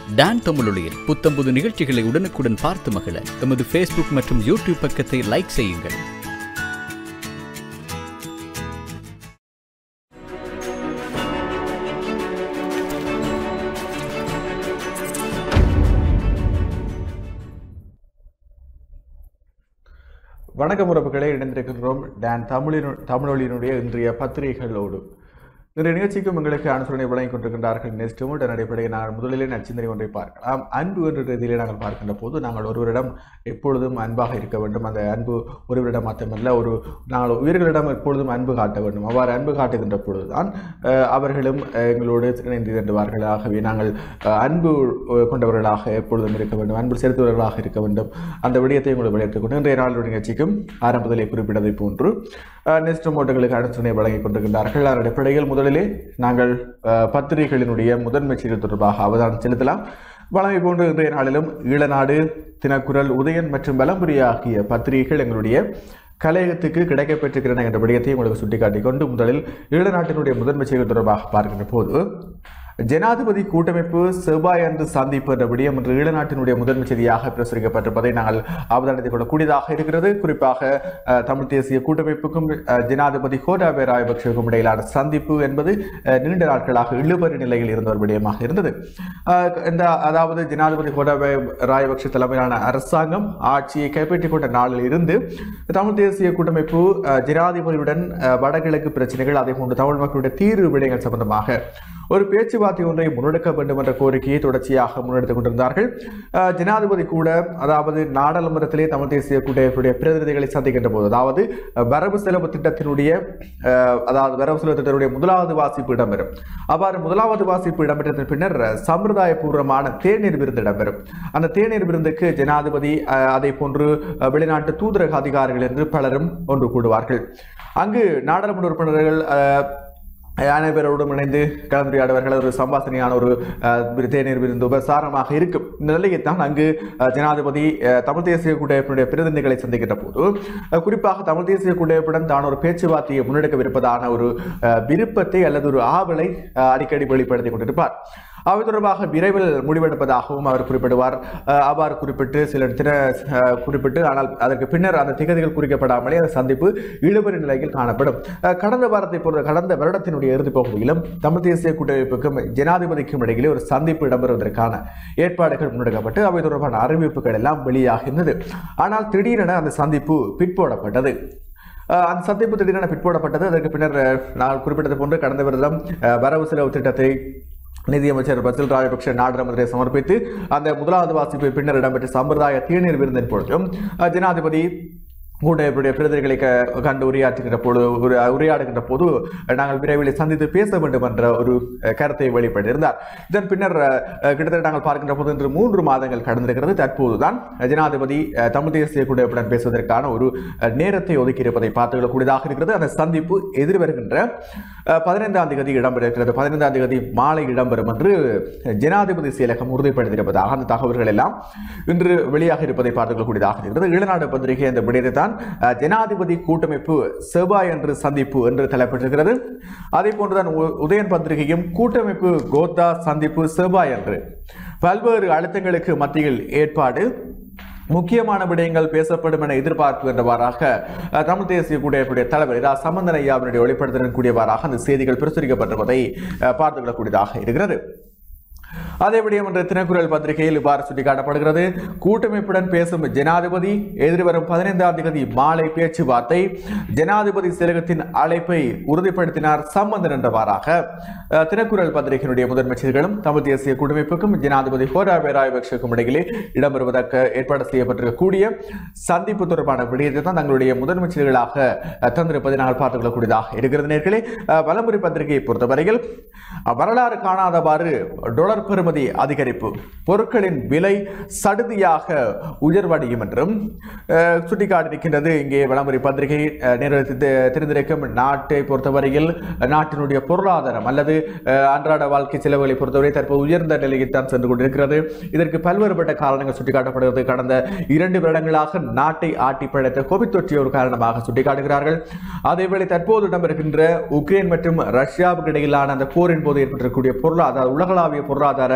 Don தமிழொலியில் புத்தம்புது நிகழ்ச்சிகளை உடனுக்குடன் பார்த்து மகிழ எமது ஃபேஸ்புக் மற்றும் யூடியூப் பக்கத்தை லைக் செய்யுங்கள். வணக்கம் உறவுகளை இணைந்திருக்கின்றோம் டான் தமிழொலியினுடைய இன்றைய பத்திரிகைகளோடு. இன்றைய நிகழ்ச்சிக்கும் எங்களுக்கு அனுசரணை வழங்கிக் கொண்டிருக்கின்றார்கள். நெக்ஸ்டும் இதன் அடிப்படையில் நாங்கள் முதலிலே நச்சிந்தனை ஒன்றை பார்க்கலாம். அன்பு என்ற ரீதியிலே நாங்கள் பார்க்கின்ற போது நாங்கள் ஒருவரிடம் எப்பொழுதும் அன்பாக இருக்க வேண்டும். அந்த அன்பு ஒருவரிடம் மாத்திரமல்ல, நாங்கள் உயிர்களிடம் எப்பொழுதும் அன்பு காட்ட வேண்டும். அவ்வாறு அன்பு காட்டுகின்ற பொழுதுதான் அவர்களும் எங்களோடு இணைந்து சென்றுவார்கள். ஆகவே நாங்கள் அன்பு கொண்டவர்களாக எப்பொழுதும் இருக்க வேண்டும், அன்பு செலுத்துவர்களாக இருக்க வேண்டும். அந்த விடயத்தை உங்களுக்கு விளையாட்டுக் கொண்டு இன்றைய நாளுடைய நிகழ்ச்சிக்கும் ஆரம்பத்திலே குறிப்பிட்டதை போன்று நெக்ஸ்ட் மோட்டர்களுக்கு அனுசரணை வழங்கிக் கொண்டிருக்கின்றார்கள். அதன் அடிப்படையில் முதலிலே நாங்கள் பத்திரிகைகளினுடைய முதன்மை செய்திகள் தொடர்பாக அவதானம் செலுத்தலாம். வழங்கி போன்று இன்றைய நாளிலும் ஈழநாடு, தினக்குரல், உதயன் மற்றும் வலம்புரி ஆகிய பத்திரிகைகள் எங்களுடைய கலையகத்துக்கு கிடைக்கப்பெற்றிருக்கிறன என்ற விடயத்தை உங்களுக்கு சுட்டிக்காட்டிக் கொண்டு முதலில் ஈழநாட்டினுடைய முதன்மை செய்திகள் தொடர்பாக பார்க்கின்ற போது ஜனாதிபதி கூட்டமைப்பு செவ்வாய் அன்று சந்திப்பு என்ற விடயம் இன்று ஈழநாட்டினுடைய முதன்மை செய்தியாக பிரசுரிக்கப்பட்டிருப்பதை நாங்கள் அவதானித்துக் கொள்ளக்கூடியதாக இருக்கிறது. குறிப்பாக தமிழ் தேசிய கூட்டமைப்புக்கும் ஜனாதிபதி கோட்டாபய ராஜபக்சவுக்கும் இடையிலான சந்திப்பு என்பது நீண்ட நாட்களாக இழுபறி நிலையில் இருந்த ஒரு விடயமாக இருந்தது. அதாவது ஜனாதிபதி கோட்டாபய ராஜபக்ச தலைமையிலான அரசாங்கம் ஆட்சியை கைப்பற்றிக் கொண்ட நாளில் இருந்து தமிழ் தேசிய கூட்டமைப்பு ஜனாதிபதியுடன் வடகிழக்கு பிரச்சனைகள், அதே போன்று தமிழ் மக்களுடைய தீர்வு விடயங்கள் சம்பந்தமாக ஒரு பேச்சுவார்த்தை ஒன்றை முன்னெடுக்க வேண்டும் என்ற கோரிக்கையை தொடர்ச்சியாக முன்னெடுத்துக் கொண்டிருந்தார்கள். ஜனாதிபதி கூட அதாவது நாடாளுமன்றத்திலே தமிழ் தேசிய கூட்டமைப்புடைய பிரதிநிதிகளை சந்திக்கின்ற போது, அதாவது வரவு செலவு திட்டத்தினுடைய முதலாவது வாசிப்பு இடம்பெறும். அவ்வாறு முதலாவது வாசிப்பு இடம்பெற்றதன் பின்னர் சம்பிரதாயபூர்வமான தேநீர் விருந்து இடம்பெறும். அந்த தேநீர் விருந்துக்கு ஜனாதிபதி, அதே போன்று வெளிநாட்டு தூதரக அதிகாரிகள் என்று பலரும் ஒன்று கூடுவார்கள். அங்கு நாடாளுமன்ற உறுப்பினர்கள் அனைவரோடும் இணைந்து கலந்துரையாடுவார்கள். ஒரு சம்பாசனையான ஒரு தேநீர் விருந்து உபசாரமாக இருக்கும். இந்த நிலையைத்தான் அங்கு ஜனாதிபதி தமிழ் தேசிய கூட்டமைப்பினுடைய பிரதிநிதிகளை சந்திக்கின்ற போது குறிப்பாக தமிழ் தேசிய கூட்டமைப்புடன் தான் ஒரு பேச்சுவார்த்தையை முன்னெடுக்கவிருப்பதான ஒரு விருப்பத்தை அல்லது ஒரு ஆவலை அடிக்கடி வெளிப்படுத்திக் கொண்டிருப்பார். அவை தொடர்பாக விரைவில் முடிவெடுப்பதாகவும் அவர் குறிப்பிடுவார். அவ்வாறு குறிப்பிட்டு ஆனால் அதற்கு பின்னர் அந்த திகதிகள் குறிக்கப்படாமலே அந்த சந்திப்பு இழுபறி நிலையில் காணப்படும். கடந்த வருடத்தினுடைய இறுதி பகுதியிலும் தமிழ் தேசிய கூட்டமைப்புக்கும் ஜனாதிபதிக்கும் இடையிலே ஒரு சந்திப்பு இடம்பெறுவதற்கான ஏற்பாடுகள் முன்னெடுக்கப்பட்டு அவை தொடர்பான அறிவிப்புகள் எல்லாம் வெளியாகின்றது. ஆனால் திடீரென அந்த சந்திப்பு பிற்போடப்பட்டது. அந்த சந்திப்பு திடீரென பிற்போடப்பட்டது. அதற்கு பின்னர் நான் குறிப்பிட்டது போன்று கடந்த வருடம் வரவு செலவு திட்டத்தை நிதியமைச்சர் பசில் ராஜபக்ஷ நாடாளுமன்றத்தை சமர்ப்பித்து அந்த முதலாவது வாசிப்பு பின்னர் இடம்பெற்ற சம்பிரதாய தேநீர் விருந்தின் பொழுதும் ஜனாதிபதி கூட்டமைப்புடைய பிரதிநிதிகளை கண்டு உரையாடுகின்ற போது நாங்கள் விரைவில் சந்தித்து பேச வேண்டும் என்ற ஒரு கருத்தை வெளிப்படுத்தியிருந்தார். இதன் பின்னர் கிட்டத்தட்ட நாங்கள் பார்க்கின்ற போது இன்று 3 மாதங்கள் கடந்திருக்கிறது. தற்போதுதான் ஜனாதிபதி தமிழ் தேசிய கூட்டமைப்புடன் பேசுவதற்கான ஒரு நேரத்தை ஒதுக்கி இருப்பதை பார்த்துக்கொள்ளக்கூடியதாக இருக்கிறது. அந்த சந்திப்பு எதிர்வருகின்ற 15ஆம் தேதி இடம்பெறுகிறது. 15ஆம் தேதி மாலை இடம்பெறும் என்று ஜனாதிபதி செயலகம் உறுதிப்படுத்தியிருப்பதாக அந்த தகவல்கள் எல்லாம் இன்று வெளியாக இருப்பதை பார்த்துக்கொள்ளக்கூடியதாக இருக்கிறது. ஈழநாடு பத்திரிகை அந்த விடயத்தை தான் ஜனாதிபதி கூட்டமைப்பு செவ்வாய் அன்று சந்திப்பு என்று தலைப்பிட்டிருக்கிறது. அதே போன்றுதான் உதயன் பத்திரிகையும் கூட்டமைப்பு கோத்தா சந்திப்பு செவ்வாய் அன்று பல்வேறு அழுத்தங்களுக்கு மத்தியில் ஏற்பாடு, முக்கியமான விடயங்கள் பேசப்படும் என எதிர்பார்ப்பு என்றவாறாக தமிழ் தேசிய கூட்டமைப்புடைய தலைவர் இரா சம்பந்தன் ஐயாவினுடைய வெளிப்படுத்தலின் கூடியவாறாக அந்த செய்திகள் பிரசுரிக்கப்பட்டிருப்பதை பார்த்துக்கொள்ளக்கூடியதாக இருக்கிறது. அதே விடயம் என்ற தினக்குரல் பத்திரிகையில் இவ்வாறு சுட்டிக்காட்டப்படுகிறது. கூட்டமைப்புடன் பேசும் ஜனாதிபதி, எதிர்வரும் 15ஆம் தேதி மாலை பேச்சுவார்த்தை, ஜனாதிபதி செயலகத்தின் அழைப்பை உறுதிப்படுத்தினார் சம்பந்தன் என்றவாறாக தினக்குரல் பத்திரிகையினுடைய முதன்மை செய்திகளும் தமிழ் தேசிய கூட்டமைப்புக்கும் ஜனாதிபதி கோட்டாபய ராஜபக்சவுக்கும் இடையிலே இடம்பெறுவதற்கு ஏற்பாடு செய்யப்பட்டிருக்கக்கூடிய சந்திப்பு தொடர்பான விடயத்தை தான் தங்களுடைய முதன்மை செய்திகளாக தந்திருப்பதை நாங்கள் பார்த்துக் கொள்ளக்கூடியதாக இருக்கிறது. நேர்களே, வலம்புரி பத்திரிகையை பொறுத்தவரையில் வரலாறு காணாதவாறு டாலர் பெறுமதி அதிகரிப்பு, பொருட்களின் விலை சடுதியாக உயர்வடையும் என்றும் சுட்டிக்காட்டியிருக்கின்றது. இங்கே வலம்புரி பத்திரிகை தெரிந்திருக்கும் நாட்டை பொறுத்தவரையில் நாட்டினுடைய பொருளாதாரம் அல்லது அன்றாட வாழ்க்கை செலவுகளை பொறுத்தவரை தற்போது உயர்ந்த நிலையில் தான் சென்று கொண்டிருக்கிறது. இதற்கு பல்வேறுபட்ட காரணங்கள் சுட்டிக்காட்டப்படுகிறது. கடந்த 2 வருடங்களாக நாட்டை ஆட்டி படைத்த கோவிட் தொற்று ஒரு காரணமாக சுட்டிக்காட்டுகிறார்கள். அதேவேளை தற்போது இடம்பெறுகின்ற உக்ரைன் மற்றும் ரஷ்யாவுக்கு இடையிலான அந்த போரின் போது ஏற்பட்டிருக்கக்கூடிய உலகளாவிய பொருளாதார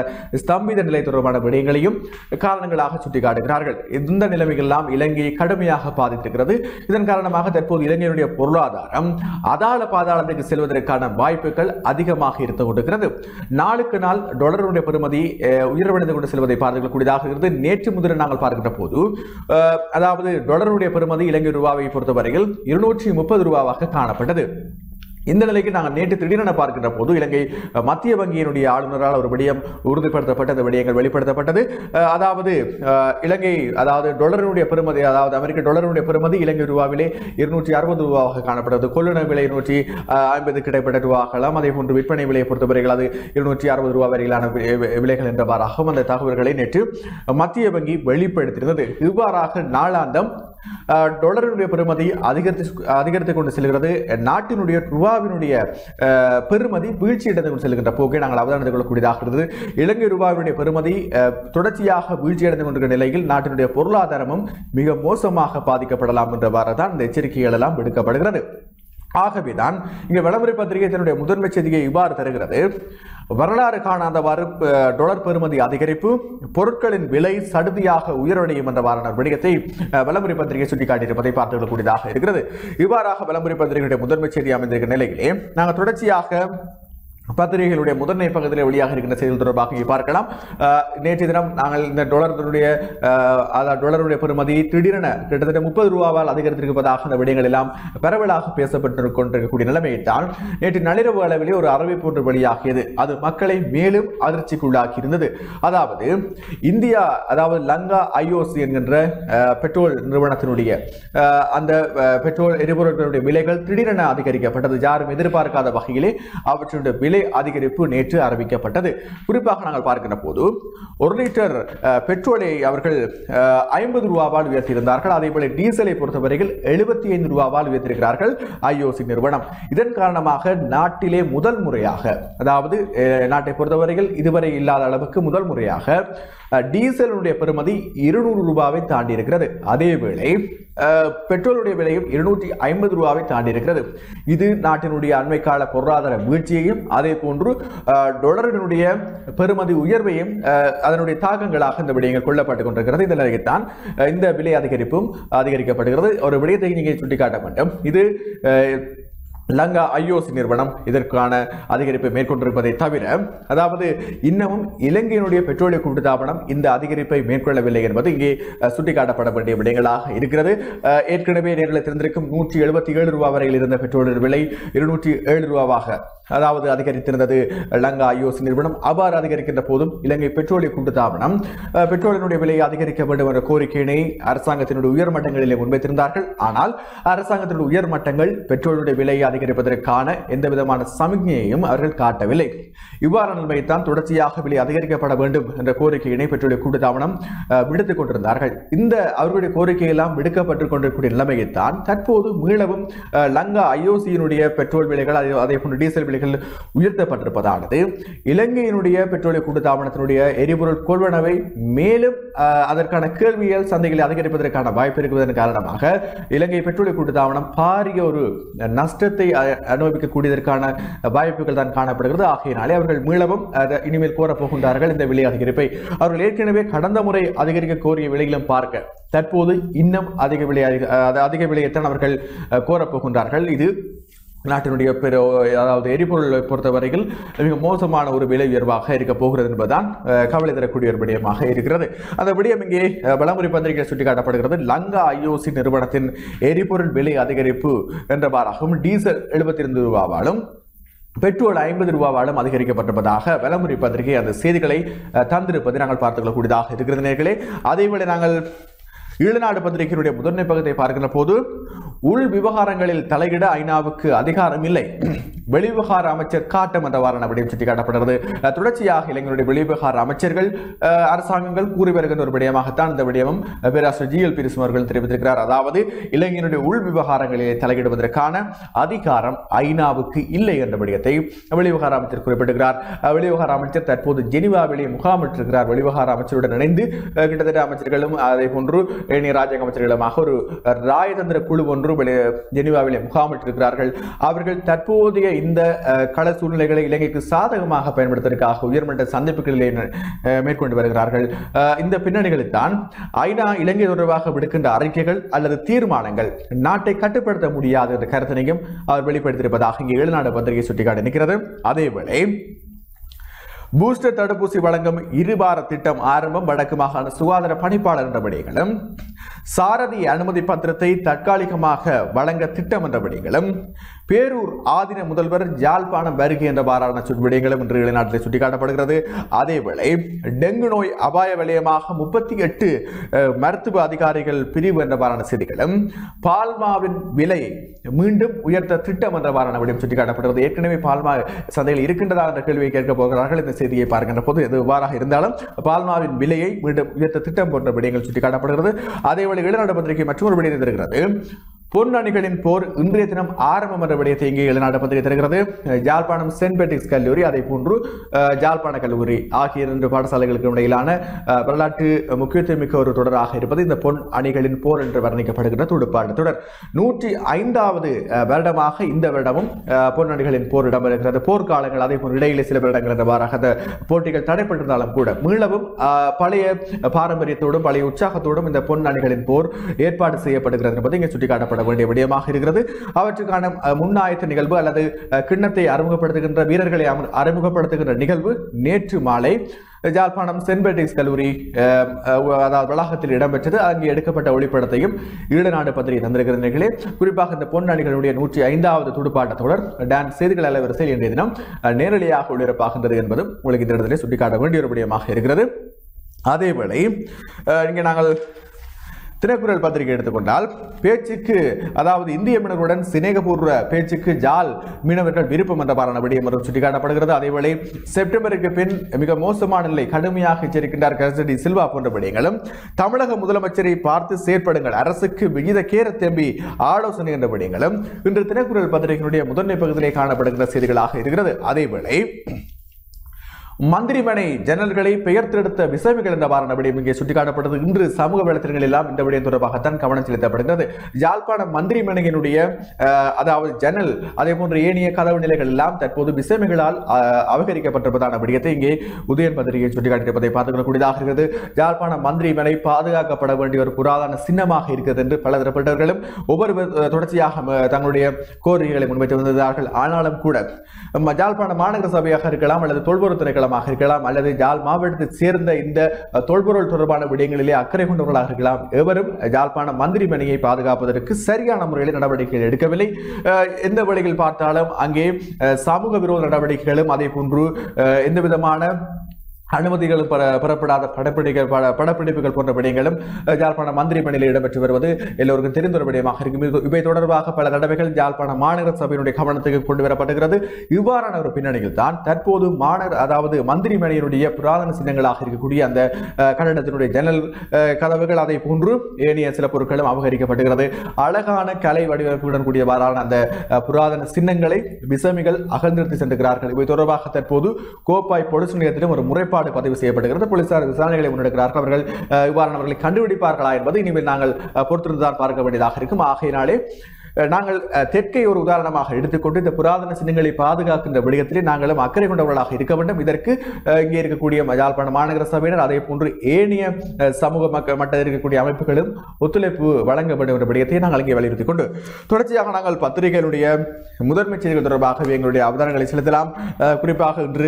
ஸ்தம்பித நிலை தொடர்பான விடயங்களையும் காரணங்களாக சுட்டிக்காட்டுகிறார்கள். இந்த நிலைமைகள் எல்லாம் இலங்கையை கடுமையாக பாதித்திருக்கிறது. இதன் காரணமாக தற்போது இலங்கையினுடைய பொருளாதாரம் அதாள பாதாளத்துக்கு செல்வதற்கான வாய்ப்புகள் அதிகமாக இருந்து கொண்டிருக்கிறது. நாளுக்கு நாள் டாலருடைய பெறுமதி உயர்வடைந்து கொண்டு செல்வதை பார்க்கக்கூடியதாக இருந்து நேற்று முதல் நாங்கள் பார்க்கின்ற போது அதாவது டாலருடைய பெறுமதி இலங்கை ரூபாவை பொறுத்தவரையில் 230 ரூபாவாக காணப்பட்டது. இந்த நிலைக்கு நாங்கள் நேற்று திடீரென பார்க்கின்ற போது இலங்கை மத்திய வங்கியினுடைய ஆளுநரால் ஒரு விடயம் உறுதிப்படுத்தப்பட்ட அந்த விடயங்கள் வெளிப்படுத்தப்பட்டது. அதாவது இலங்கை அதாவது டாலருடைய பெறுமதி அதாவது அமெரிக்க டாலருடைய பெறுமதி இலங்கை ரூபாவிலே 260 ரூபாவாக காணப்பட்டது. கொள்ளுணர் விலை 250 கிடைப்பட்ட ரூபாகலாம். அதே போன்று விற்பனை விலையை பொறுத்தவரைகள் அது 260 ரூபாய் வரையிலான விலைகள் என்றவாறாகவும் அந்த தகவல்களை நேற்று மத்திய வங்கி வெளிப்படுத்தியிருந்தது. இவ்வாறாக நாளாந்தம் டாலருடைய பெறுமதி அதிகரித்துக் கொண்டு செல்கிறது. நாட்டினுடைய ரூபாவினுடைய பெறுமதி வீழ்ச்சியடைந்து கொண்டு செல்கின்ற போக்கை நாங்கள் அவதானித்துக் கொள்ளக்கூடியதாக இருந்தது. இலங்கை ரூபாவினுடைய பெறுமதி தொடர்ச்சியாக வீழ்ச்சியடைந்து கொண்டிருக்கிற நிலையில் நாட்டினுடைய பொருளாதாரமும் மிக மோசமாக பாதிக்கப்படலாம் என்றவாறு தான் இந்த எச்சரிக்கைகள் எல்லாம் விடுக்கப்படுகிறது. ஆகவேதான் இங்க விளம்பர பத்திரிகை தன்னுடைய முதன்மை செய்தியை இவ்வாறு தருகிறது. வரலாறு காணாதவாறு டாலர் பெறுமதி அதிகரிப்பு, பொருட்களின் விலை சடுதியாக உயரடையும் என்றவாறான விடயத்தை விளம்பர பத்திரிகை சுட்டிக்காட்டியிருப்பதை பார்த்துக்கொள்ளக்கூடியதாக இருக்கிறது. இவ்வாறாக விளம்பர பத்திரிகையுடைய முதன்மை செய்தி அமைந்திருக்கிற நிலையிலே நாங்கள் தொடர்ச்சியாக பத்திரிகைகளுடைய முதன்மை பக்கத்தில் வெளியாக இருக்கின்ற செய்திகள் தொடர்பாக இங்கே பார்க்கலாம். நேற்று தினம் நாங்கள் இந்த டாலருடைய பெறுமதி திடீரென கிட்டத்தட்ட 30 ரூபாவால் அதிகரித்திருப்பதாக அந்த விடயங்கள் எல்லாம் பரவலாக பேசப்பட்டு கொண்டிருக்கக்கூடிய நிலைமையில்தான் நேற்று நள்ளிரவு அளவிலே ஒரு அறிவிப்பு ஒன்று வெளியாகியது. அது மக்களை மேலும் அதிர்ச்சிக்குள்ளாக்கி இருந்தது. அதாவது இந்தியா அதாவது லங்கா ஐஓசி என்கின்ற பெட்ரோல் நிறுவனத்தினுடைய அந்த பெட்ரோல் எரிபொருட்களுடைய விலைகள் திடீரென அதிகரிக்கப்பட்டது. யாரும் எதிர்பார்க்காத வகையிலே அவற்றுடைய விலை அதிகரிப்பு நேற்று அறிவிக்கப்பட்டது. குறிப்பாக நாங்கள் பார்க்கின்ற போது 1 லிட்டர் பெட்ரோலை அவர்கள் 50 ரூபாவால் உயர்த்தியிருந்தார்கள். அதேபோல டீசலை பொறுத்தவரையில் 75 ரூபாவால் உயர்த்தியிருக்கிறார்கள் ஐஓசி நிறுவனம். இதன் காரணமாக நாட்டிலே முதல் முறையாக அதாவது நாட்டை பொறுத்தவரையில் இதுவரை இல்லாத அளவுக்கு முதல் முறையாக டீசலுடைய பெறுமதி 200 ரூபாவை தாண்டி இருக்கிறது. அதேவேளை பெட்ரோலுடைய விலையும் 250 ரூபாவை தாண்டி இருக்கிறது. இது நாட்டினுடைய அண்மை கால பொருளாதார வீழ்ச்சியையும் அதே போன்று டாலரினுடைய பெறுமதி உயர்வையும் அதனுடைய தாக்கங்களாக இந்த விடயங்கள் கொள்ளப்பட்டுக் கொண்டிருக்கிறது. இந்த நிலையில்தான் இந்த விலை அதிகரிப்பும் அதிகரிக்கப்படுகிறது. ஒரு விடயத்தை நீங்கள் சுட்டிக்காட்ட வேண்டும். இது லங்கா ஐஓசி நிறுவனம் இதற்கான அதிகரிப்பை மேற்கொண்டிருப்பதை தவிர அதாவது இன்னமும் இலங்கையினுடைய பெட்ரோலிய கூட்டுத்தாபனம் இந்த அதிகரிப்பை மேற்கொள்ளவில்லை என்பது இங்கே சுட்டிக்காட்டப்பட வேண்டிய விடயங்களாக இருக்கிறது. ஏற்கனவே நேரில் தெரிந்திருக்கும் 177 ரூபாய் வரையில் இருந்த பெட்ரோலின் விலை 207 ரூபாவாக அதாவது அதிகரித்திருந்தது லங்கா ஐஓசி நிறுவனம். அவ்வாறு அதிகரிக்கின்ற போதும் இலங்கை பெட்ரோலிய கூட்டுத்தாபனம் பெட்ரோலினுடைய விலையை அதிகரிக்க வேண்டும் என்ற கோரிக்கையினை அரசாங்கத்தினுடைய உயர்மட்டங்களிலே முன்வைத்திருந்தார்கள். ஆனால் அரசாங்கத்தினுடைய உயர்மட்டங்கள் பெட்ரோலுடைய விலையை அதிகரிப்பதற்கான எந்த விதமான சமிக்ஞையையும் அவர்கள் காட்டவில்லை. இவ்வாறான நிலைமைத்தான் தொடர்ச்சியாக விலை அதிகரிக்கப்பட வேண்டும் என்ற கோரிக்கையினை பெட்ரோலிய கூட்டுத்தாபனம் விடுத்துக் கொண்டிருந்தார்கள். இந்த அவர்களுடைய கோரிக்கையெல்லாம் விடுக்கப்பட்டுக் கொண்டிருக்கூடிய நிலைமையைத்தான் தற்போது மீளவும் லங்கா ஐஓசியினுடைய பெட்ரோல் விலைகள் அதே போன்று டீசல் விலைகள் உயர்த்தப்பட்டிருப்பதானது இலங்கையினுடைய பெட்ரோலிய கூட்டுத்தாபனத்தினுடைய எரிபொருள் கொள்வனவை மேலும் அதற்கான கேள்வியல் சந்தைகளை அதிகரிப்பதற்கான வாய்ப்பு இருப்பதன் காரணமாக இலங்கை பெட்ரோலிய கூட்டுத்தாபனம் பாரிய ஒரு நஷ்டத்தை அனுபவிக்கக்கூடியதற்கான வாய்ப்புகள் தான் காணப்படுகிறது. ஆகையினாலே அவர்கள் மீளவும் இனிமேல் கோரப் போகின்றார்கள் இந்த விலை அதிகரிப்பை. அவர்கள் ஏற்கனவே கடந்த முறை அதிகரிக்க கோரிய விலையிலும் பார்க்க தற்போது இன்னும் அதிக விலையைத்தான் அவர்கள் கோரப்போகின்றார்கள். இது நாட்டினுடைய அதாவது எரிபொருளை பொறுத்தவரையில் மிக மோசமான ஒரு விலை உயர்வாக இருக்க போகிறது என்பதுதான் கவலை தரக்கூடிய ஒரு விடயமாக இருக்கிறது. அந்த விடயம் இங்கே விளம்பர பத்திரிகை சுட்டிக்காட்டப்படுகிறது. லங்கா ஐஓசி நிறுவனத்தின் எரிபொருள் விலை அதிகரிப்பு என்றவாறாகவும் டீசல் 72 ரூபாவாலும் பெட்ரோல் 50 ரூபாவாலும் அதிகரிக்கப்பட்டிருப்பதாக விளம்பர பத்திரிகை அந்த செய்திகளை தந்திருப்பதை நாங்கள் பார்த்துக் கொள்ளக்கூடியதாக இருக்கிறது நேர்களே. அதேவேளை நாங்கள் ஈழநாடு பத்திரிகையினுடைய முதன்மை பக்கத்தை பார்க்கின்ற போது உள் விவகாரங்களில் தலையிட ஐநாவுக்கு அதிகாரம் இல்லை, வெளிவிவகார அமைச்சர் காட்டம் என்றவாறான விடயம் சுட்டிக்காட்டப்படுகிறது. தொடர்ச்சியாக இலங்கையுடைய வெளிவிவகார அமைச்சர்கள் அரசாங்கங்கள் கூறி வருகின்ற ஒரு விடயமாகத்தான் இந்த விடயமும் பேராசிரியர் ஜிஎல் பீரிஸ் அவர்கள் தெரிவித்திருக்கிறார். அதாவது இலங்கையினுடைய உள் விவகாரங்களிலே தலையிடுவதற்கான அதிகாரம் ஐநாவுக்கு இல்லை என்ற விடயத்தை வெளிவிவகார அமைச்சர் குறிப்பிட்டிருக்கிறார். வெளிவிவகார அமைச்சர் தற்போது ஜெனீவாவிலே முகாமிட்டிருக்கிறார். வெளிவிவகார அமைச்சருடன் இணைந்து கிட்டத்தட்ட அமைச்சர்களும் அதே போன்று ராஜாங்க அமைச்சர்களுமாக ஒரு ராயதந்திர குழு ஒன்று ஜெனீவாவிலே முகாமிட்டிருக்கிறார்கள். அவர்கள் தற்போதைய இந்த கள சூழ்நிலைகளை இலங்கைக்கு சாதகமாக பயன்படுத்துவதற்காக உயர்மட்ட சந்திப்புகளிலே மேற்கொண்டு வருகிறார்கள். இந்த பின்னணிகளில் தான் ஐநா இலங்கை தொடர்பாக விடுக்கின்ற அறிக்கைகள் அல்லது தீர்மானங்கள் நாட்டை கட்டுப்படுத்த முடியாது என்ற கருத்தினையும் அவர் வெளிப்படுத்தியிருப்பதாக இங்கே ஏழுநாடு பத்திரிகை சுட்டிக்காட்டி நிற்கிறது. அதேவேளை பூஸ்டர் தடுப்பூசி வழங்கும் இருவார திட்டம் ஆரம்பம். வடக்கு மாகாண சுகாதார பணிப்பாளர் என்ற விடயங்களும் சாரதி அனுமதி பத்திரத்தை தற்காலிகமாக வழங்க திட்டம் என்ற விடயங்களும் பேரூர் ஆதீன முதல்வர் யாழ்ப்பாணம் வருகை என்ற வாரான விடயங்களும் இன்று வெளிநாட்டில் சுட்டிக்காட்டப்படுகிறது. அதேவேளை டெங்கு நோய் அபாய வலயமாக 38 மருத்துவ அதிகாரிகள் பிரிவு என்ற வாரான செய்திகளும் பால்மாவின் விலையை மீண்டும் உயர்த்த திட்டம் என்ற வாரான விடயம் சுட்டிக்காட்டப்படுகிறது. ஏற்கனவே பால்மா சந்தையில் இருக்கின்றதா என்ற கேள்வியை கேட்க போகிறார்கள். இந்த செய்தியை பார்க்கின்ற போது எதுவாறாக இருந்தாலும் பால்மாவின் விலையை மீண்டும் உயர்த்த திட்டம் போன்ற விடயங்கள் சுட்டிக்காட்டப்படுகிறது. அதேவேளை வெளிநாடு பத்திரிகை மற்றொரு விடயம் தருகிறது. பொன்னணிகளின் போர் இன்றைய தினம் ஆரம்பம் என்ற விடயத்தை இங்கே வெளிநாடு பத்திரிகை தருகிறது. யாழ்ப்பாணம் சென்ட் பேட்ரிக்ஸ் கல்லூரி, அதே போன்று யாழ்ப்பாண கல்லூரி ஆகிய 2 பாடசாலைகளுக்கு இடையிலான வரலாற்று முக்கியத்துவம் மிக்க ஒரு தொடராக இருப்பது இந்த பொன் அணிகளின் போர் என்று வர்ணிக்கப்படுகின்ற துடுப்பாட்ட தொடர். 105வது வருடமாக இந்த வருடமும் பொன் அணிகளின் போர் இடம்பெறுகிறது. போர்க்காலங்கள் அதே போன்று இடையிலே சில வருடங்கள் என்றவாறாக அந்த போட்டிகள் தடைப்பட்டிருந்தாலும் கூட மீளவும் பழைய பாரம்பரியத்தோடும் பழைய உற்சாகத்தோடும் இந்த பொன் அணிகளின் போர் ஏற்பாடு செய்யப்படுகிறது என்பது இங்கே சுட்டிக்காட்டப்பட வேண்டிய விடயமாக இருக்கிறது. அவற்றுக்கான முன்னாயத்த நிகழ்வு அல்லது கிண்ணத்தை அறிமுகப்படுத்துகின்ற வீரர்களை அறிமுகப்படுத்துகின்ற நிகழ்வு நேற்று மாலை யாழ்ப்பாணம் சென்ட் பேட்ரிக்ஸ் கல்லூரி வளாகத்தில் இடம்பெற்றது. அங்கே எடுக்கப்பட்ட ஒளிப்படத்தையும் ஈழநாடு பத்திரிகை தந்திருக்கிற குறிப்பாக இந்த பொன் அணிகளுடைய 105வது துடுப்பாட்ட தொடர் டான்ஸ் செய்திகள் அலைவரிசையில் இன்றைய தினம் நேரடியாக ஒளிபரப்பாகின்றது என்பதும் உங்களுக்கு இந்த இடத்திலே சுட்டிக்காட்ட வேண்டிய ஒரு விடயமாக இருக்கிறது. அதேவேளை இங்கே நாங்கள் தினக்குரல் பத்திரிகை எடுத்துக்கொண்டால் பேச்சுக்கு, அதாவது இந்திய மீனவர்களுடன் சிநேகபூர்வ பேச்சுக்கு ஜால் மீனவர்கள் விருப்பம் என்ற பாரான விடயம் சுட்டிக்காட்டப்படுகிறது. அதேவேளை செப்டம்பருக்கு பின் மிக மோசமான நிலை கடுமையாக எச்சரிக்கின்றார் கர்சடி சில்வா போன்ற விடயங்களும் தமிழக முதலமைச்சரை பார்த்து செயற்படுங்கள், அரசுக்கு விகித கேர தேம்பி ஆலோசனை என்ற விடயங்களும் இன்று தினக்குரல் பத்திரிகையினுடைய முதன்மை பகுதியிலே காணப்படுகின்ற செய்திகளாக இருக்கிறது. அதேவேளை மந்திரிமனை ஜன்னல்களை பெயர்த்தெடுத்த விசமிகள் என்ற வாரான விடயம் இங்கே சுட்டிக்காட்டப்பட்டது. இன்று சமூக வலைத்தளங்கள் எல்லாம் இந்த விடயம் தொடர்பாகத்தான் கவனம் செலுத்தப்படுகிறது. யாழ்ப்பாணம் மந்திரிமனையினுடைய அதாவது ஜன்னல் அதே போன்ற ஏனைய கதவு நிலைகள் எல்லாம் தற்போது விசமிகளால் அபகரிக்கப்பட்டிருப்பதான விடயத்தை இங்கே உதயன் பத்திரிகை சுட்டிக்காட்டியிருப்பதை பார்த்துக்கொள்ளக்கூடியதாக இருக்கிறது. யாழ்ப்பாணம் மந்திரிமனை பாதுகாக்கப்பட வேண்டிய ஒரு புராதன சின்னமாக இருக்கிறது என்று பல தரப்பட்டவர்களும் ஒவ்வொரு தொடர்ச்சியாக தங்களுடைய கோரிக்கைகளை முன்வைத்து வந்தார்கள். ஆனாலும் கூட யாழ்ப்பாணம் மாநகர சபையாக இருக்கலாம் அல்லது தொல்பொருள் திணைக்களமாக இருக்கலாம் அல்லது யாழ் மாவட்டத்தை சேர்ந்த இந்த தொல்பொருள் தொடர்பான விடயங்களிலே அக்கறை கொண்டவர்களாக இருக்கலாம், எவரும் யாழ்ப்பாணம் மந்திரிமனையை பாதுகாப்பதற்கு சரியான முறையில் நடவடிக்கைகள் எடுக்கவில்லை. எந்த வழியில் பார்த்தாலும் அங்கே சமூக விரோத நடவடிக்கைகளும் அதே போன்று எந்த விதமான அனுமதிகளும் பெறப்படாத படப்பிடிப்புகள் போன்ற விடயங்களும் யாழ்ப்பாணம் மந்திரிமனையில் இடம்பெற்று வருவது எல்லோருக்கும் தெரிந்த ஒரு விடயமாக இருக்கும். இவை தொடர்பாக பல தடவைகள் யாழ்ப்பாணம் மாநகர சபையினுடைய கவனத்துக்கு கொண்டு வரப்படுகிறது. இவ்வாறான ஒரு பின்னணியில் தான் தற்போது அதாவது மந்திரிமனையினுடைய புராதன சின்னங்களாக இருக்கக்கூடிய அந்த கட்டடத்தினுடைய ஜன்னல் கதவுகள் அதை போன்று ஏனைய சில பொருட்களும் அபகரிக்கப்படுகிறது. அழகான கலை வடிவமைப்புடன் கூடியவாறான அந்த புராதன சின்னங்களை விசமிகள் அகழ்ந்தெடுத்து சென்றுகிறார்கள். இவை தொடர்பாக தற்போது கோப்பாய் போலீஸ் நிலையத்திலும் ஒரு முறைப்பாடு பதிவு செய்யப்படுகிறது. போலீசார் விசாரணைகளை முன்னெடுக்கிறார்கள். அவர்கள் இவ்வாறானவர்களை கண்டுபிடிப்பார்களா என்பதை இனிமேல் நாங்கள் பொறுத்திருந்துதான் பார்க்க வேண்டியதாக இருக்கும். ஆகையினாலே நாங்கள் தெற்கை ஒரு உதாரணமாக எடுத்துக்கொண்டு இந்த புராதன சின்னங்களை பாதுகாக்கின்ற விடயத்திலே நாங்களும் அக்கறை கொண்டவர்களாக இருக்க வேண்டும். இதற்கு இங்கே இருக்கக்கூடிய யாழ்ப்பாணம் மாநகர சபையினர் அதே போன்று ஏனைய சமூக மட்டத்தில் இருக்கக்கூடிய அமைப்புகளும் ஒத்துழைப்பு வழங்க வேண்டும் என்ற விடயத்தை நாங்கள் இங்கே வலியுறுத்திக் கொண்டு தொடர்ச்சியாக நாங்கள் பத்திரிகைகளுடைய முதன்மை செய்திகள் தொடர்பாக எங்களுடைய அவதானங்களை செலுத்தலாம். குறிப்பாக இன்று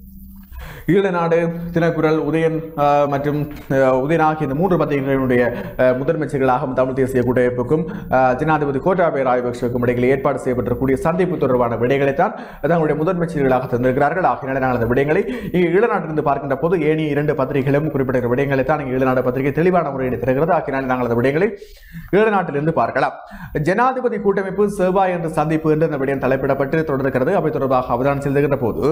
ஈழநாடு, தினக்குரல், உதயன் மற்றும் உதயன் ஆகிய இந்த 3 பத்திரிகைகளுடைய முதன்மை செயல்களாக தமிழ் தேசிய கூட்டமைப்புக்கும் ஜனாதிபதி கோட்டாபய ராஜபக்சவுக்கும் இடையில் ஏற்பாடு செய்யப்பட்டிருக்கக்கூடிய சந்திப்பு தொடர்பான விடயங்களைத்தான் தங்களுடைய முதன்மை செய்திகளாக தந்திருக்கிறார்கள். ஆகையினால நாங்கள் அந்த விடயங்களை இங்கே ஈழநாட்டிலிருந்து பார்க்கின்ற போது ஏனைய 2 பத்திரிகைகளும் குறிப்பிட்ட விடயங்களை தான் இங்கே ஈழநாடு பத்திரிகை தெளிவான முறையில் தருகிறது. ஆகையினால நாங்கள் அந்த விடயங்களை ஈழநாட்டிலிருந்து பார்க்கலாம். ஜனாதிபதி கூட்டமைப்பு செவ்வாய் என்று சந்திப்பு என்று அந்த விடயம் தலைப்பிடப்பட்டு தொடர்கிறது. அவை தொடர்பாக அவதானம் செலுத்துகின்ற போது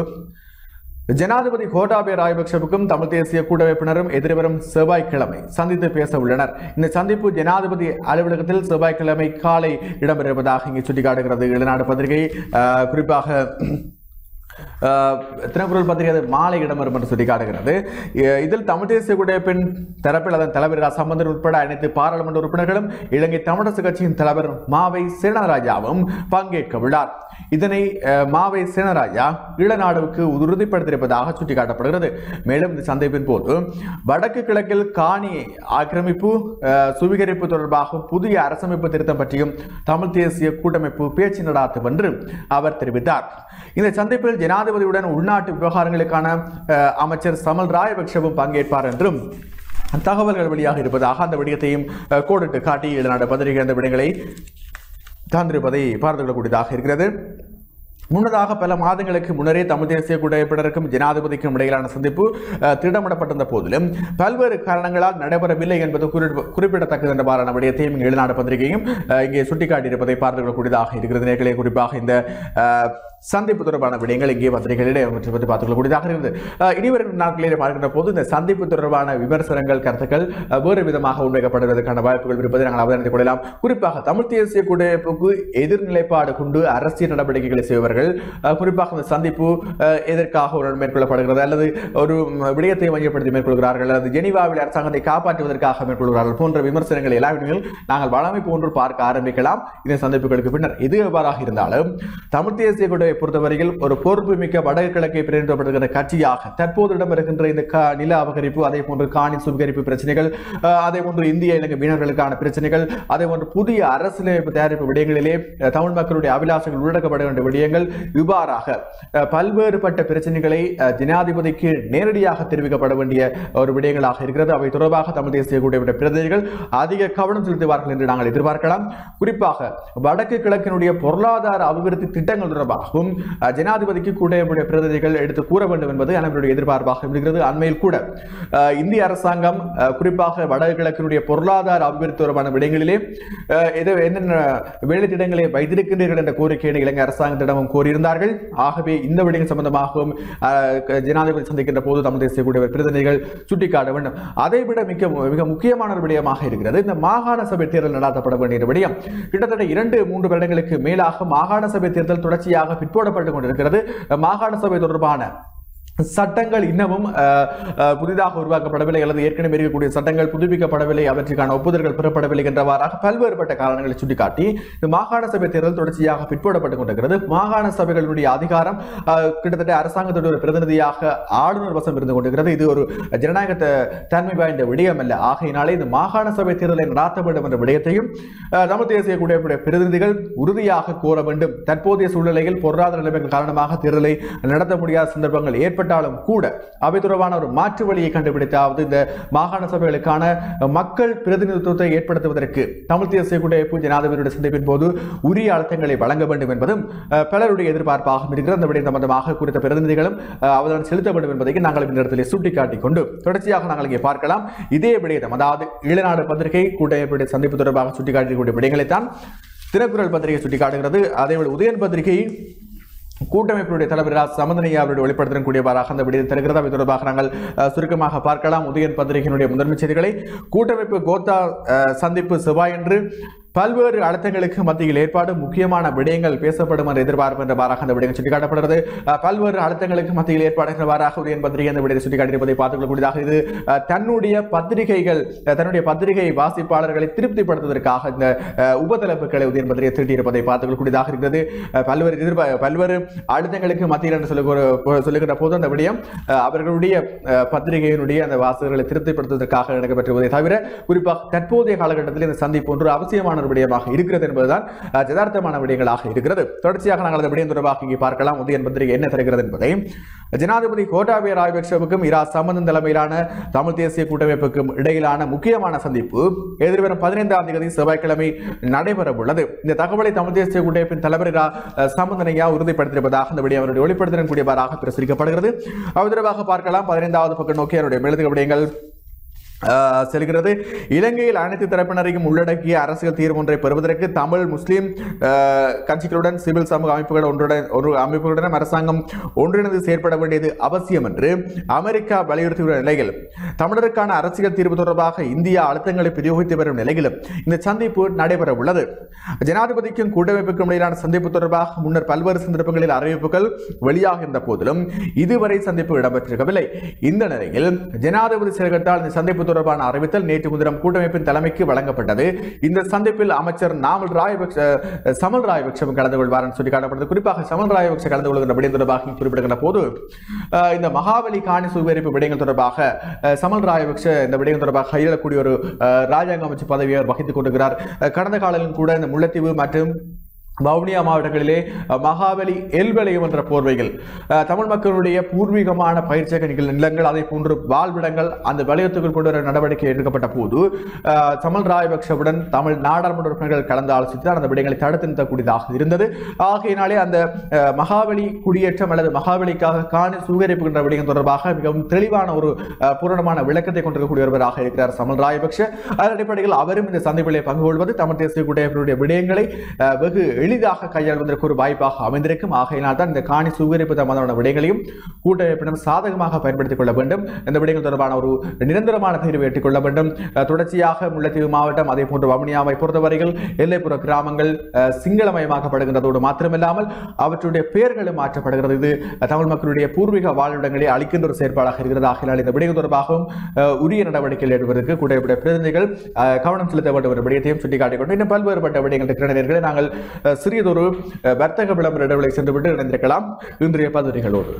ஜனாதிபதி கோட்டாபய ராஜபக்சவுக்கும் தமிழ் தேசிய கூட்டமைப்பினரும் எதிர்வரும் செவ்வாய்க்கிழமை சந்தித்து பேச உள்ளனர். இந்த சந்திப்பு ஜனாதிபதி அலுவலகத்தில் செவ்வாய்க்கிழமை காலை இடம்பெறுவதாக இங்கே சுட்டிக்காட்டுகிறது ஈழநாடு பத்திரிகை. குறிப்பாக தினக்குரல் பத்திரிகை மாலை இடம்பெறும் என்று சொல்லி காட்டுகிறது. இதில் தமிழ் தேசிய கூட்டமைப்பின் தரப்பில் அதன் தலைவர் சம்பந்தன் உட்பட அனைத்து பாராளுமன்ற உறுப்பினர்களும் இலங்கை தமிழரசு கட்சியின் தலைவர் மாவை சேனராஜாவும் பங்கேற்க உள்ளார். இதனை மாவை சேனராஜா ஈழநாடுவுக்கு உறுதிப்படுத்தியிருப்பதாக சுட்டிக்காட்டப்படுகிறது. மேலும் இந்த சந்திப்பின் போது வடக்கு கிழக்கில் காணி ஆக்கிரமிப்பு சுவீகரிப்பு தொடர்பாக புதிய அரசமைப்பு திருத்தம் பற்றியும் தமிழ் தேசிய கூட்டமைப்பு பேச்சு நடாத்தும் என்று அவர் தெரிவித்தார். இந்த சந்திப்பில் ஜனாதிபதியுடன் உள்நாட்டு விவகாரங்களுக்கான அமைச்சர் சமல் ராயபக்ஷவும் பங்கேற்பார் என்றும் தகவல்கள் வெளியாக இருப்பதாக அந்த விடயத்தையும் கோடிட்டு காட்டி ஈழநாடு பத்திரிகை அந்த விடயங்களை தந்திருப்பதை பார்த்து கொள்ளக்கூடியதாக இருக்கிறது. முன்னதாக பல மாதங்களுக்கு முன்னரே தமிழ் தேசிய கூட்டமைப்பினருக்கும் ஜனாதிபதிக்கும் இடையிலான சந்திப்பு திட்டமிடப்பட்டிருந்த போதிலும் பல்வேறு காரணங்களால் நடைபெறவில்லை என்பது குறிப்பிடத்தக்கது என்ற பாரான விடயத்தையும் ஈழநாடு பத்திரிகையும் இங்கே சுட்டிக்காட்டியிருப்பதை பார்த்து கொள்ளக்கூடியதாக இருக்கிறது. நேர்களே, குறிப்பாக இந்த சந்திப்பு தொடர்பான விடயங்கள் இங்கே பத்திரிகைகளிலே பற்றி பார்த்துக் கொள்ளக்கூடியதாக இருந்தது. இனிவரும் நாட்களிலே பார்க்கின்ற போது இந்த சந்திப்பு தொடர்பான விமர்சனங்கள் கருத்துக்கள் வேறு விதமாக முன்வைக்கப்படுவதற்கான வாய்ப்புகள் இருப்பதை நாங்கள் அவதானித்துக் கொள்ளலாம். குறிப்பாக தமிழ் தேசிய கூட்டமைப்புக்கு எதிர்நிலைப்பாடு கொண்டு அரசியல் நடவடிக்கைகளை செய்பவர்கள் குறிப்பாக இந்த சந்திப்பு எதற்காக ஒரு மேற்கொள்ளப்படுகிறது அல்லது ஒரு விடயத்தை மையப்படுத்தி மேற்கொள்கிறார்கள் அல்லது ஜெனீவாவில் அரசாங்கத்தை காப்பாற்றுவதற்காக மேற்கொள்கிறார்கள் போன்ற விமர்சனங்கள் எல்லாவற்றையும் நாங்கள் வளமை போன்று பார்க்க ஆரம்பிக்கலாம் இந்த சந்திப்புகளுக்கு பின்னர். இது எவ்வாறாக இருந்தாலும் தமிழ் தேசிய கூட்டமைப்பு பொறுத்தவரையில் ஒரு பொறுப்பு மிக்க வடக்கு கிழக்கை பிரதிநிதித்துவப்படுகிற கட்சியாக தற்போது இடம்பெறுகின்ற இந்த நில அபகரிப்பு, அதே போன்று காணி சுவீகரிப்பு பிரச்சனைகள், அதே போன்று இந்திய இலங்கை மீனவர்களுக்கான பிரச்சனைகள், அதே போன்று புதிய அரசியலமைப்பு தயாரிப்பு விடயங்களிலே தமிழ் மக்களுடைய அபிலாஷங்கள் உள்ளடக்கப்பட வேண்டிய விடயங்கள், இவ்வாறாக பல்வேறுபட்ட பிரச்சனைகளை ஜனாதிபதிக்கு நேரடியாக தெரிவிக்கப்பட வேண்டிய ஒரு விடயங்களாக இருக்கிறது. அவை தொடர்பாக தமிழ் தேசிய கூட்டமைப்பு பிரதிநிதிகள் அதிக கவனம் செலுத்துவார்கள் என்று நாங்கள் எதிர்பார்க்கலாம். குறிப்பாக வடக்கு கிழக்கினுடைய பொருளாதார அபிவிருத்தி திட்டங்கள் தொடர்பாகவும் ஜனாதிபதிக்கு கூட்டமைப்புடைய பிரதிநிதிகள் எடுத்து கூற வேண்டும் என்பது அனைவருடைய எதிர்பார்ப்பாக இருக்கிறது. அண்மையில் கூட இந்திய அரசாங்கம் குறிப்பாக வடக்கு கிழக்கினுடைய பொருளாதார அபிவிருத்தி தொடர்பான விடயங்களிலே என்னென்ன வேலை திட்டங்களை வைத்திருக்கின்றீர்கள் என்ற கோரிக்கையை இலங்கை அரசாங்கத்திடமும் கோரியிருந்தார்கள். ஆகவே இந்த விடயம் சம்பந்தமாகவும் ஜனாதிபதி சந்திக்கின்ற போது தமிழ் தேசிய கூட்டமைப்பு பிரதிநிதிகள் சுட்டிக்காட்ட வேண்டும். அதைவிட மிக முக்கியமான ஒரு விடயமாக இருக்கிறது இந்த மாகாண சபை தேர்தல் நடாத்தப்பட வேண்டிய விடயம். கிட்டத்தட்ட 2-3 வருடங்களுக்கு மேலாக மாகாண சபை தேர்தல் தொடர்ச்சியாக பிற்போடப்பட்டுக் கொண்டிருக்கிறது. மாகாண சபை தொடர்பான சட்டங்கள் இன்னமும் புதிதாக உருவாக்கப்படவில்லை அல்லது ஏற்கனவே இருக்கக்கூடிய சட்டங்கள் புதுப்பிக்கப்படவில்லை, அவற்றுக்கான ஒப்புதல்கள் பெறப்படவில்லை என்றவாறாக பல்வேறுபட்ட காரணங்களை சுட்டிக்காட்டி இந்த மாகாண சபை தேர்தல் தொடர்ச்சியாக பிற்போடப்பட்டுக் கொண்டிருக்கிறது. மாகாண சபைகளுடைய அதிகாரம் கிட்டத்தட்ட அரசாங்கத்துடைய பிரதிநிதியாக ஆளுநர் வசம் இருந்து கொண்டிருக்கிறது. இது ஒரு ஜனநாயக தன்மை வாய்ந்த விடயம் அல்ல. ஆகையினாலே இந்த மாகாண சபை தேர்தலை நடாத்த வேண்டும் என்ற விடயத்தையும் தமிழ் தேசிய கூட்டமைப்புடைய பிரதிநிதிகள் உறுதியாக கோர வேண்டும். தற்போதைய சூழ்நிலையில் பொருளாதார நிலைமைகள் காரணமாக தேர்தலை நடத்த முடியாத சந்தர்ப்பங்கள் ஏற்பட்டாலும் கூட அவை தொடர்பான ஒரு மாற்று வழியை கண்டுபிடித்தாவது இந்த மாகாண சபைகளுக்கான மக்கள் பிரதிநிதித்துவத்தை ஏற்படுத்துவதற்கு தமிழ் தேசிய கூட்டமைப்பு ஜனாதிபதியுடைய சந்திப்பின் போது உரிய அழுத்தங்களை வழங்க வேண்டும் என்பதும் பலருடைய எதிர்பார்ப்பாக இருக்கிற அந்த விடயம் சம்பந்தமாக குறித்த பிரதிநிதிகளும் அவதானம் செலுத்த வேண்டும் என்பதை நாங்கள் இந்த இடத்திலே சுட்டிக்காட்டிக் கொண்டு தொடர்ச்சியாக நாங்கள் இங்கே பார்க்கலாம். இதே விடயம், அதாவது ஈழநாடு பத்திரிகை கூட்டமைப்புடைய சந்திப்பு தொடர்பாக சுட்டிக்காட்டக்கூடிய விடயங்களைத்தான் தினக்குரல் பத்திரிகை சுட்டிக்காட்டுகிறது. அதேபோல் உதயன் பத்திரிகை கூட்டமைப்புடைய தலைவர் சம்பந்தனையா அவருடைய வெளிப்படுத்தக்கூடியவாறாக அந்த விடயத்தை தருகிறது. அவை தொடர்பாக நாங்கள் சுருக்கமாக பார்க்கலாம். உதயன் பத்திரிகையினுடைய முதன்மை செய்திகளை கூட்டமைப்பு கோத்தா சந்திப்பு செவ்வாயன்று பல்வேறு அழுத்தங்களுக்கு மத்தியில் ஏற்பாடு, முக்கியமான விடயங்கள் பேசப்படும் என்ற எதிர்பார்ப்பு என்றவாறாக அந்த விடயங்கள் சுட்டிக்காட்டப்படுகிறது. பல்வேறு அழுத்தங்களுக்கு மத்தியில் ஏற்பாடு என்றவாறாக உதயன் பத்திரிகை அந்த விடயத்தை சுட்டிக்காட்டியிருப்பதை பார்த்துக் கொள்ளக்கூடியதாக இது தன்னுடைய பத்திரிகை வாசிப்பாளர்களை திருப்திப்படுத்துவதற்காக இந்த உபதலைப்புகளை உதயன் பத்திரிகை திட்டியிருப்பதை பார்த்துக் கொள்ளக்கூடியதாக இருக்கிறது. பல்வேறு அழுத்தங்களுக்கு மத்தியில் என்று சொல்லுகின்ற போது அந்த விடயம் அவர்களுடைய பத்திரிகையினுடைய அந்த வாசகர்களை திருப்திப்படுத்துவதற்காக நடைபெற்றுவதை தவிர குறிப்பாக தற்போதைய காலகட்டத்தில் இந்த சந்திப்பு ஒன்று அவசியமான விடயமாக இருக்கிறது என்பதுதான் யதார்த்தமான விடயங்களாக இருக்கிறது. தொடர்ச்சியாக நாங்கள் அந்த விடயம் தொடர்பாக இங்கே பார்க்கலாம். உதயன் பத்திரிகை என்ன தருகிறது என்பதை ஜனாதிபதி கோட்டாபய ராஜபக்ஷவுக்கும் இரா சம்பந்தன் தலைமையிலான தமிழ் தேசிய கூட்டமைப்புக்கும் இடையிலான முக்கியமான சந்திப்பு எதிர்வரும் 15ஆம் தேதி செவ்வாய்க்கிழமை நடைபெற உள்ளது. இந்த தகவலை தமிழ் தேசிய கூட்டமைப்பின் தலைவர் இரா சம்பந்தனையா உறுதிப்படுத்தியிருப்பதாக இந்த விடயம் அவருடைய ஒளிப்படுத்தலின் கூடியவாறாக பிரசுரிக்கப்படுகிறது. அது தொடர்பாக பார்க்கலாம். 15வது பக்கம் நோக்கி அவருடைய மேலதிக விடயங்கள் செல்கிறது. இலங்கையில் அனைத்து தரப்பினரையும் உள்ளடக்கிய அரசியல் தீர்வு ஒன்றை பெறுவதற்கு தமிழ் முஸ்லிம் கட்சிகளுடன் சிவில் சமூக அமைப்புகளுடன் அரசாங்கம் ஒன்றிணைந்து செயற்பட வேண்டியது அவசியம் என்று அமெரிக்கா வலியுறுத்தியுள்ள நிலையில் தமிழருக்கான அரசியல் தீர்வு தொடர்பாக இந்தியா அழுத்தங்களை பிரயோகித்து வரும் நிலையிலும் இந்த சந்திப்பு நடைபெற உள்ளது. ஜனாதிபதிக்கும் கூட்டமைப்புக்கும் இடையிலான சந்திப்பு தொடர்பாக முன்னர் பல்வேறு சந்தர்ப்பங்களில் அறிவிப்புகள் வெளியாக இருந்த போதிலும் இதுவரை சந்திப்பு இடம்பெற்றிருக்கவில்லை. இந்த நிலையில் ஜனாதிபதி செயலகத்தால் இந்த சந்திப்பு தொடர்பான அறிவித்தல் நேற்று முன்தினம் கூட்டமைப்பின் தலைமைக்கு வழங்கப்பட்டது. இந்த சந்திப்பில் அமைச்சர் சமல் ராயபக்சவும் கலந்து கொள்வார் என்று சுட்டிக்காட்டப்பட்டது. குறிப்பாக சமல் ராயபக்ச கலந்து கொள்கின்ற விடயம் தொடர்பாக குறிப்பிடுகின்ற போது இந்த மகாபலி காணி சுவீகரிப்பு விடயங்கள் தொடர்பாக சமல் ராயபக்ச இந்த விடயம் தொடர்பாக கையிடக்கூடிய ஒரு ராஜாங்க அமைச்சு பதவியை வகித்துக் கொண்டிருக்கிறார். கடந்த காலங்களில் கூட இந்த முல்லைத்தீவு மற்றும் வவுனியா மாவட்டங்களிலே மகாபலி எல்வலயம் என்ற போர்வைகள் தமிழ் மக்களுடைய பூர்வீகமான பயிற்சியக நிலங்கள் அதை போன்று வாழ்விடங்கள் அந்த வலயத்துக்குள் கொண்டு வர நடவடிக்கை எடுக்கப்பட்ட போது சமல் ராயபக்சவுடன் தமிழ் நாடாளுமன்ற உறுப்பினர்கள் கலந்து ஆலோசித்து அந்த விடயங்களை தடுத்து நிறுத்தக்கூடியதாக இருந்தது. ஆகையினாலே அந்த மகாபலி குடியேற்றம் அல்லது மகாபலிக்காக காணி சுவீகரிப்புகின்ற விடயம் தொடர்பாக மிகவும் தெளிவான ஒரு பூரணமான விளக்கத்தை கொண்டிருக்கக்கூடிய ஒருவராக இருக்கிறார் சமல் ராயபக்ச. அதன் அடிப்படையில் அவரும் இந்த சந்திப்பிலே பங்கு கொள்வது தமிழ் தேசிய கூட்டமைப்பினுடைய விடயங்களை வெகு எளிதாக கையாள்வதற்கு ஒரு வாய்ப்பாக அமைந்திருக்கும். ஆகையினால் தான் இந்த காணி சுவீகரிப்பு சம்பந்தமான விடயங்களையும் கூட்டமைப்பிடம் சாதகமாக பயன்படுத்திக் கொள்ள வேண்டும். இந்த விடயங்கள் தொடர்பான ஒரு நிரந்தரமான தீர்வை எட்டிக் கொள்ள வேண்டும். தொடர்ச்சியாக முல்லைத்தீவு மாவட்டம் அதே போன்று வவுனியாவை பொறுத்தவரையில் எல்லைப்புற கிராமங்கள் சிங்களமயமாக்கப்படுகின்றதோடு மாத்திரமில்லாமல் அவற்றுடைய பெயர்களும் மாற்றப்படுகிறது. இது தமிழ் மக்களுடைய பூர்வீக வாழ்விடங்களை அளிக்கின்ற ஒரு செயற்பாடாக இருக்கிறது. ஆகையினால் இந்த விடயங்கள் தொடர்பாகவும் உரிய நடவடிக்கைகள் எடுப்பதற்கு கூட்டமைப்புடைய பிரதிநிதிகள் கவனம் செலுத்த வேண்டும் என்ற விடயத்தையும் சுட்டிக்காட்டிக் கொண்டு இன்னும் பல்வேறுபட்ட விடயங்கள் இருக்கிற நாங்கள் சிறியதொரு வர்த்தக விளம்பர இடைவெளி சென்றுவிட்டு இணைந்திருக்கலாம் இன்றைய பத்திரிகைகளோடு.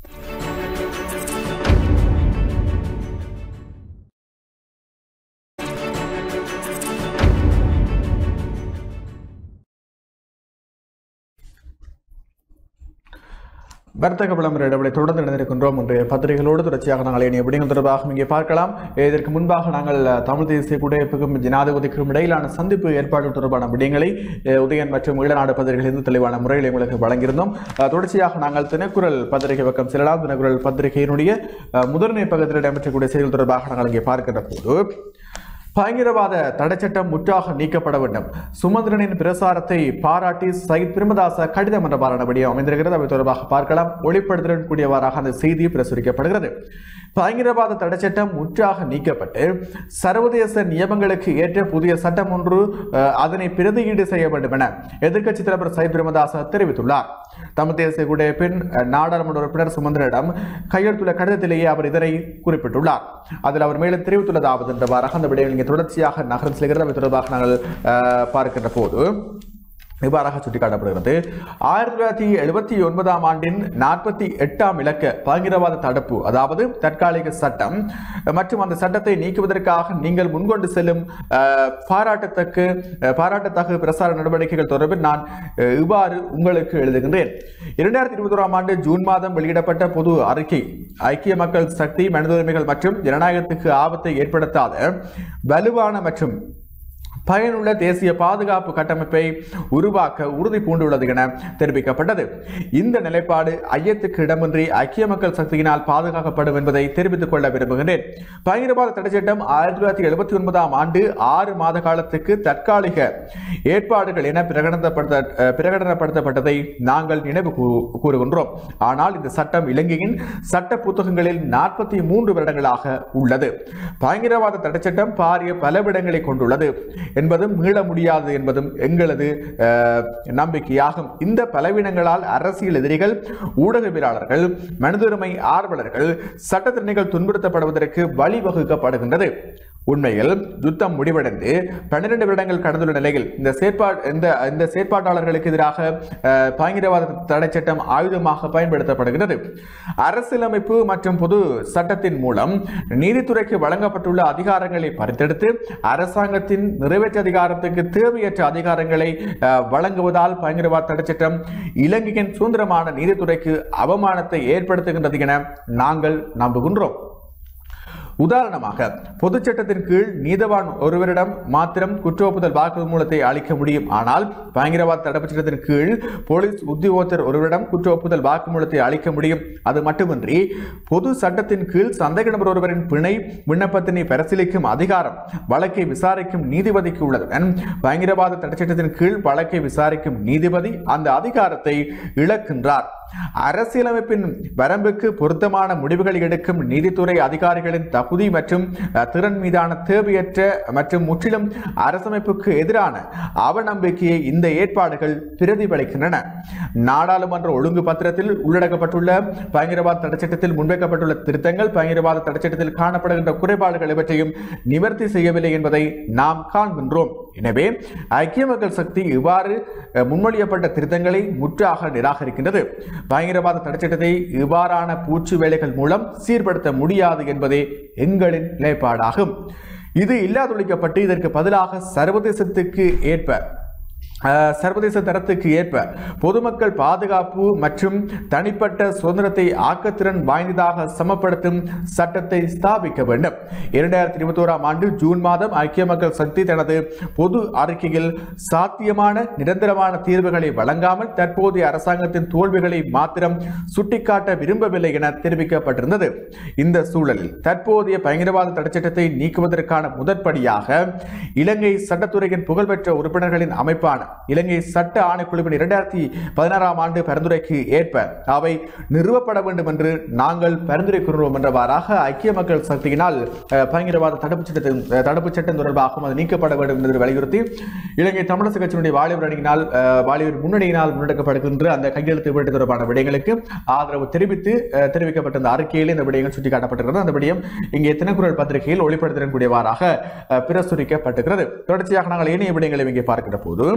வர்த்தக விளம்பர இடைவெளி தொடர்ந்து இணைந்திருக்கின்றோம். இன்றைய பத்திரிகைகளோடு தொடர்ச்சியாக நாங்கள் இணைய விடயங்கள் தொடர்பாக இங்கே பார்க்கலாம். இதற்கு முன்பாக நாங்கள் தமிழ் தேசிய கூட்டமைப்புக்கும் ஜனாதிபதிக்கும் இடையிலான சந்திப்பு ஏற்பாடு தொடர்பான விடயங்களை உதயன் மற்றும் ஈழநாடு பத்திரிகைகளிலிருந்து தெளிவான முறையில் எங்களுக்கு வழங்கியிருந்தோம். தொடர்ச்சியாக நாங்கள் தினக்குரல் பத்திரிகை பக்கம் செல்லலாம். தினக்குரல் பத்திரிகையினுடைய முதன்மை பக்கத்தில் இடம்பெற்றக்கூடிய செய்திகள் தொடர்பாக நாங்கள் இங்கே பார்க்கின்ற போது பயங்கரவாத தடைச்சட்டம் முற்றாக நீக்கப்பட வேண்டும். சுமந்திரனின் பிரசாரத்தை பாராட்டி சயித் பிரேமதாச கடிதம் என்ற பாராட்டபடியும் அமைந்திருக்கிறது. அவை தொடர்பாக பார்க்கலாம். ஒளிப்படுத்தலுடன் கூடியவாறாக அந்த செய்தி பிரசுரிக்கப்படுகிறது. பயங்கரவாத தடைச்சட்டம் முற்றாக நீக்கப்பட்டு சர்வதேச நியமங்களுக்கு ஏற்ற புதிய சட்டம் ஒன்று அதனை பிரதியீடு செய்ய வேண்டும் என எதிர்க்கட்சி தலைவர் சயித் பிரேமதாச தெரிவித்துள்ளார். தமிழ் தேசிய கூட்டமைப்பின் நாடாளுமன்ற உறுப்பினர் சுமந்திரனிடம் கையெழுத்துள்ள கடிதத்திலேயே அவர் இதனை குறிப்பிட்டுள்ளார். அதில் அவர் மேலும் தெரிவித்துள்ளதாவது என்றவாறாக அந்த விடயங்கள் தொடர்ச்சியாக நகரம் செல்கிறது. அவை தொடர்பாக நாங்கள் பார்க்கின்ற போது இவ்வாறாக சுட்டிக்காட்டப்படுகிறது. 1979 ஆண்டின் 48ஆம் இலக்க பயங்கரவாத தடுப்பு அதாவது தற்காலிக சட்டம் மற்றும் அந்த சட்டத்தை நீக்குவதற்காக நீங்கள் முன்கொண்டு செல்லும் பாராட்டத்தக்க பிரசார நடவடிக்கைகள் தொடர்பில் நான் இவ்வாறு உங்களுக்கு எழுதுகின்றேன். 2021ஆம் ஆண்டு ஜூன் மாதம் வெளியிடப்பட்ட பொது அறிக்கை ஐக்கிய மக்கள் சக்தி மனித உரிமைகள் மற்றும் ஜனநாயகத்துக்கு ஆபத்தை ஏற்படுத்தாத வலுவான மற்றும் பயனுள்ள தேசிய பாதுகாப்பு கட்டமைப்பை உருவாக்க உறுதி பூண்டுள்ளது என தெரிவிக்கப்பட்டது. இந்த நிலைப்பாடு ஐயத்துக்கு இடமின்றி ஐக்கிய மக்கள் சக்தியினால் பாதுகாக்கப்படும் என்பதை தெரிவித்துக் கொள்ள விரும்புகிறேன். பயங்கரவாத தடை சட்டம் 1979ஆம் ஆண்டு 6 மாத காலத்துக்கு தற்காலிக ஏற்பாடுகள் என பிரகடனப்படுத்தப்பட்டதை நாங்கள் நினைவு கூறுகின்றோம். ஆனால் இந்த சட்டம் இலங்கையின் சட்ட புத்தகங்களில் 43 வருடங்களாக உள்ளது. பயங்கரவாத தடை சட்டம் பாரிய பலவிடங்களை கொண்டுள்ளது என்பதும் மீள முடியாது என்பதும் எங்களது நம்பிக்கையாகும். இந்த பலவீனங்களால் அரசியல் எதிரிகள், ஊடகவியலாளர்கள், மனித உரிமை ஆர்வலர்கள், சட்டத்திறனிகள் துன்புறுத்தப்படுவதற்கு வழிவகுக்கப்படுகின்றது. உண்மையில் யுத்தம் முடிவடைந்து 12 வருடங்கள் கடந்துள்ள நிலையில் இந்த செயற்பாட்டாளர்களுக்கு எதிராக பயங்கரவாத தடை சட்டம் ஆயுதமாக பயன்படுத்தப்படுகிறது. அரசியலமைப்பு மற்றும் பொது சட்டத்தின் மூலம் நீதித்துறைக்கு வழங்கப்பட்டுள்ள அதிகாரங்களை பறித்தெடுத்து அரசாங்கத்தின் நிறைவேற்று அதிகாரத்துக்கு தேவையற்ற அதிகாரங்களை வழங்குவதால் பயங்கரவாத தடை சட்டம் இலங்கையின் சுதந்திரமான நீதித்துறைக்கு அவமானத்தை ஏற்படுத்துகின்றது என நாங்கள் நம்புகின்றோம். உதாரணமாக பொதுச் சட்டத்தின் கீழ் நீதவான் ஒருவரிடம் மாத்திரம் குற்ற ஒப்புதல் வாக்குமூலத்தை அளிக்க முடியும். ஆனால் பயங்கரவாத தடுப்புச் சட்டத்தின் கீழ் போலீஸ் உத்தியோகத்தர் ஒருவரிடம் குற்ற ஒப்புதல் வாக்குமூலத்தை அளிக்க முடியும். அது மட்டுமின்றி பொது சட்டத்தின் கீழ் சந்தேக நபர் ஒருவரின் பிணை விண்ணப்பத்தினை பரிசீலிக்கும் அதிகாரம் வழக்கை விசாரிக்கும் நீதிபதிக்கு உள்ளதுடன் பயங்கரவாத தடை சட்டத்தின் கீழ் வழக்கை விசாரிக்கும் நீதிபதி அந்த அதிகாரத்தை இழக்கின்றார். அரசியலமைப்பின் வரம்புக்கு பொருத்தமான முடிவுகளை எடுக்கும் நீதித்துறை அதிகாரிகளின் தகுதி மற்றும் திறன் மீதான தேவையற்ற மற்றும் முற்றிலும் அரசமைப்புக்கு எதிரான அவநம்பிக்கையை இந்த ஏற்பாடுகள் பிரதிபலிக்கின்றன. நாடாளுமன்ற ஒழுங்கு பத்திரத்தில் உள்ளடக்கப்பட்டுள்ள பயங்கரவாத தடை சட்டத்தில் முன்வைக்கப்பட்டுள்ள திருத்தங்கள் பயங்கரவாத தடை சட்டத்தில் காணப்படுகின்ற குறைபாடுகள் இவற்றையும் நிவர்த்தி செய்யவில்லை என்பதை நாம் காண்கின்றோம். எனவே ஐக்கிய மக்கள் சக்தி இவ்வாறு முன்மொழியப்பட்ட திருத்தங்களை முற்றாக நிராகரிக்கின்றது. பயங்கரவாத தடை சட்டத்தை இவ்வாறான பூச்சு வேலைகள் மூலம் சீர்படுத்த முடியாது என்பதே எங்களின் நிலைப்பாடாகும். இது இல்லாதொழிக்கப்பட்டு இதற்கு பதிலாக சர்வதேச தரத்துக்கு ஏற்ப பொதுமக்கள் பாதுகாப்பு மற்றும் தனிப்பட்ட சுதந்திரத்தை ஆக்கத்திறன் வாய்ந்ததாக சமப்படுத்தும் சட்டத்தை ஸ்தாபிக்க வேண்டும். 2021ஆம் ஆண்டு ஜூன் மாதம் ஐக்கிய மக்கள் சக்தி தனது பொது அறிக்கையில் சாத்தியமான நிரந்தரமான தீர்வுகளை வழங்காமல் தற்போதைய அரசாங்கத்தின் தோல்விகளை மாத்திரம் சுட்டிக்காட்ட விரும்பவில்லை என தெரிவிக்கப்பட்டிருந்தது. இந்த சூழலில் தற்போதைய பயங்கரவாத தடை சட்டத்தை நீக்குவதற்கான முதற்படியாக இலங்கை சட்டத்துறையின் புகழ்பெற்ற உறுப்பினர்களின் அமைப்பான இலங்கை சட்ட ஆணைக்குழுவின் 2016ஆம் ஆண்டு பரிந்துரைக்கு ஏற்ப அவை நிறுவப்பட வேண்டும் என்று நாங்கள் பரிந்துரைக்கிறோம் என்றவாறாக ஐக்கிய மக்கள் சக்தியினால் பயங்கரவாத தடுப்பு சட்டம் தொடர்பாகவும் அது நீக்கப்பட வேண்டும் என்று வலியுறுத்தி இலங்கை தமிழரசு கட்சியினுடைய வாலிபர் முன்னணியினால் முன்னெடுக்கப்படுகின்ற அந்த கையெழுத்து வேட்டு தொடர்பான விடயங்களுக்கு ஆதரவு தெரிவிக்கப்பட்ட அந்த அறிக்கையில் இந்த விடயங்கள் சுட்டிக்காட்டப்பட்டிருக்கிறது. அந்த விடயம் இங்கே தினக்குரல் பத்திரிகையில் ஒளிப்படுத்தக்கூடியவாறாக பிரசுரிக்கப்பட்டிருக்கிறது. தொடர்ச்சியாக நாங்கள் ஏனைய விடயங்களை இங்கே பார்க்கிற போது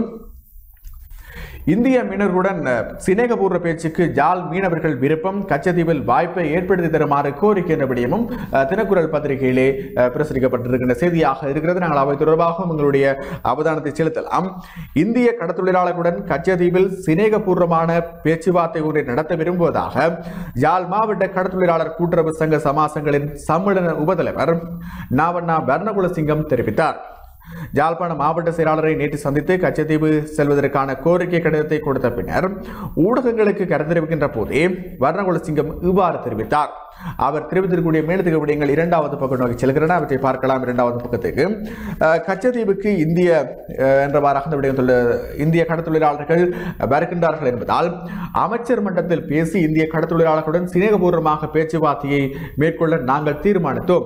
இந்திய மீனவர்களுடன் சிநேகபூர்வ பேச்சுக்கு ஜாழ் மீனவர்கள் விருப்பம் கச்சத்தீவில் வாய்ப்பை ஏற்படுத்தி தருமாறு கோரிக்கை என்ற விடயமும் தினக்குரல் பத்திரிகையிலே பிரசுரிக்கப்பட்டிருக்கின்ற செய்தியாக இருக்கிறது. நாங்கள் அவை தொடர்பாக உங்களுடைய அவதானத்தை செலுத்தலாம். இந்திய கடற்தொழிலாளர்களுடன் கச்சத்தீவில் சிநேகபூர்வமான பேச்சுவார்த்தை ஒன்றை நடத்த விரும்புவதாக ஜாழ் மாவட்ட கடற்தொழிலாளர் கூட்டுறவு சங்க சமாசங்களின் சம்மேளன உபதலைவர் நாவண்ணா பர்ணகுலசிங்கம் தெரிவித்தார். யாழ்ப்பாண மாவட்ட செயலாளரை நேற்று சந்தித்து கச்சத்தீவு செல்வதற்கான கோரிக்கை கடிதத்தை கொடுத்த பின்னர் ஊடகங்களுக்கு கருத்து தெரிவிக்கின்ற போதே வர்ணகுலசிங்கம் இவ்வாறு தெரிவித்தார். அவர் தெரிவித்திருக்கக்கூடிய மேலதிக விடயங்கள் 2வது பக்கம் நோக்கி செல்கின்றன. அவற்றை பார்க்கலாம். 2வது பக்கத்துக்கு கச்சத்தீவுக்கு இந்திய என்றவாறாக இந்திய கடற்தொழிலாளர்கள் வருகின்றார்கள் என்பதால் அமைச்சர் மன்றத்தில் பேசி இந்திய கடற்தொழிலாளர்களுடன் சிநேகபூர்வமாக பேச்சுவார்த்தையை மேற்கொள்ள நாங்கள் தீர்மானித்தோம்.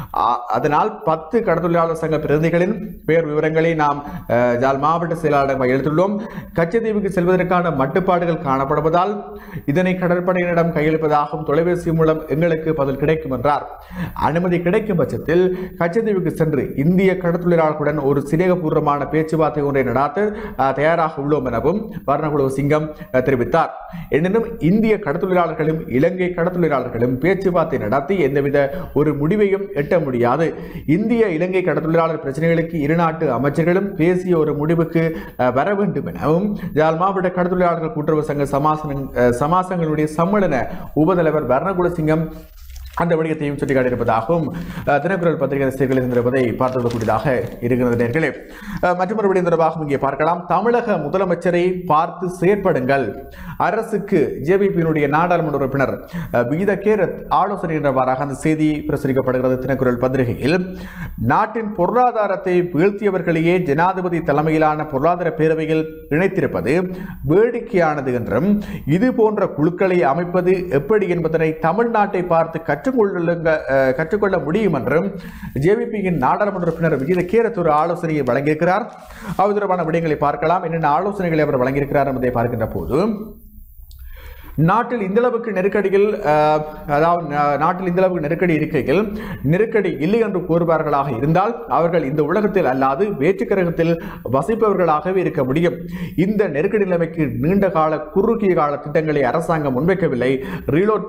அதனால் 10 கடற்தொழிலாளர் சங்க பிரதிநிதிகளின் பெயர் விவரங்களை நாம் ஜாழ் மாவட்ட செயலாளரிடம் எழுத்துள்ளோம். கச்சத்தீவுக்கு செல்வதற்கான மட்டுப்பாடுகள் காணப்படுவதால் இதனை கடற்படையினரிடம் கையளிப்பதாகவும் தொலைபேசி மூலம் எங்களுக்கு பதில் கிடைக்கும் என்றார். அனுமதி கிடைக்கும் பட்சத்தில் கச்சத்தீவுக்கு சென்று இந்திய கடற்தொழிலாளர்களுடன் ஒரு சிநேகபூர்வமான பேச்சுவார்த்தை ஒன்றை நடாத்த தயாராக உள்ளோம் எனவும் வர்ணகுலசிங்கம் தெரிவித்தார். எனினும் இந்திய கடற்தொழிலாளர்களும் இலங்கை கடற்தொழிலாளர்களும் பேச்சுவார்த்தை நடத்தி எந்தவித ஒரு முடிவையும் எட்ட முடியாது. இந்திய இலங்கை கடற்தொழிலாளர் பிரச்சனைகளுக்கு இரு நாட்டு அமைச்சர்களும் பேசிய ஒரு முடிவுக்கு வர வேண்டும் எனவும் யாழ் மாவட்ட கடற்தொழிலாளர்கள் கூட்டுறவு சங்க சமாசங்களுடைய சம்மேளன உபதலைவர் வர்ணகுலசிங்கம் அந்த விடயத்தையும் சுட்டிக்காட்டியிருப்பதாகவும் தினக்குரல் பத்திரிகை செய்திகளில் இருப்பதை பார்த்துவிடக்கூடியதாக இருக்கிறது நேர்களே. மற்றொரு விடயம் தொடர்பாக இங்கே பார்க்கலாம். தமிழக முதலமைச்சரை பார்த்து செயற்படுங்கள். அரசுக்கு ஜேவிபியினுடைய நாடாளுமன்ற உறுப்பினர் வீதகேரத் ஆலோசனை என்றவாறாக அந்த செய்தி பிரசுரிக்கப்படுகிறது தினக்குரல் பத்திரிகையில். நாட்டின் பொருளாதாரத்தை வீழ்த்தியவர்களையே ஜனாதிபதி தலைமையிலான பொருளாதார பேரவையில் இணைத்திருப்பது வேடிக்கையானது என்றும் இது போன்ற குழுக்களை அமைப்பது எப்படி என்பதனை தமிழ்நாட்டை பார்த்து கற்றுக்கொள்ள முடியும் என்றும் ஜேவிபியின் நாடாளுமன்ற உறுப்பினர் வீதகேரத் ஒரு ஆலோசனையை வழங்கியிருக்கிறார். அது தொடர்பான விடயங்களை பார்க்கலாம். என்னென்ன ஆலோசனைகளை அவர் வழங்கியிருக்கிறார் என்பதை பார்க்கின்ற போது நாட்டில் இந்தளவுக்கு நெருக்கடியில் நாட்டில் இந்தளவுக்கு நெருக்கடி இருக்கையில் நெருக்கடி இல்லை என்று கூறுவார்களாக இருந்தால் அவர்கள் இந்த உலகத்தில் அல்லாது வேற்றுக்கிரகத்தில் வசிப்பவர்களாகவே இருக்க முடியும். இந்த நெருக்கடி நிலைமைக்கு நீண்ட கால குறுகிய கால திட்டங்களை அரசாங்கம் முன்வைக்கவில்லை. ரீலோட்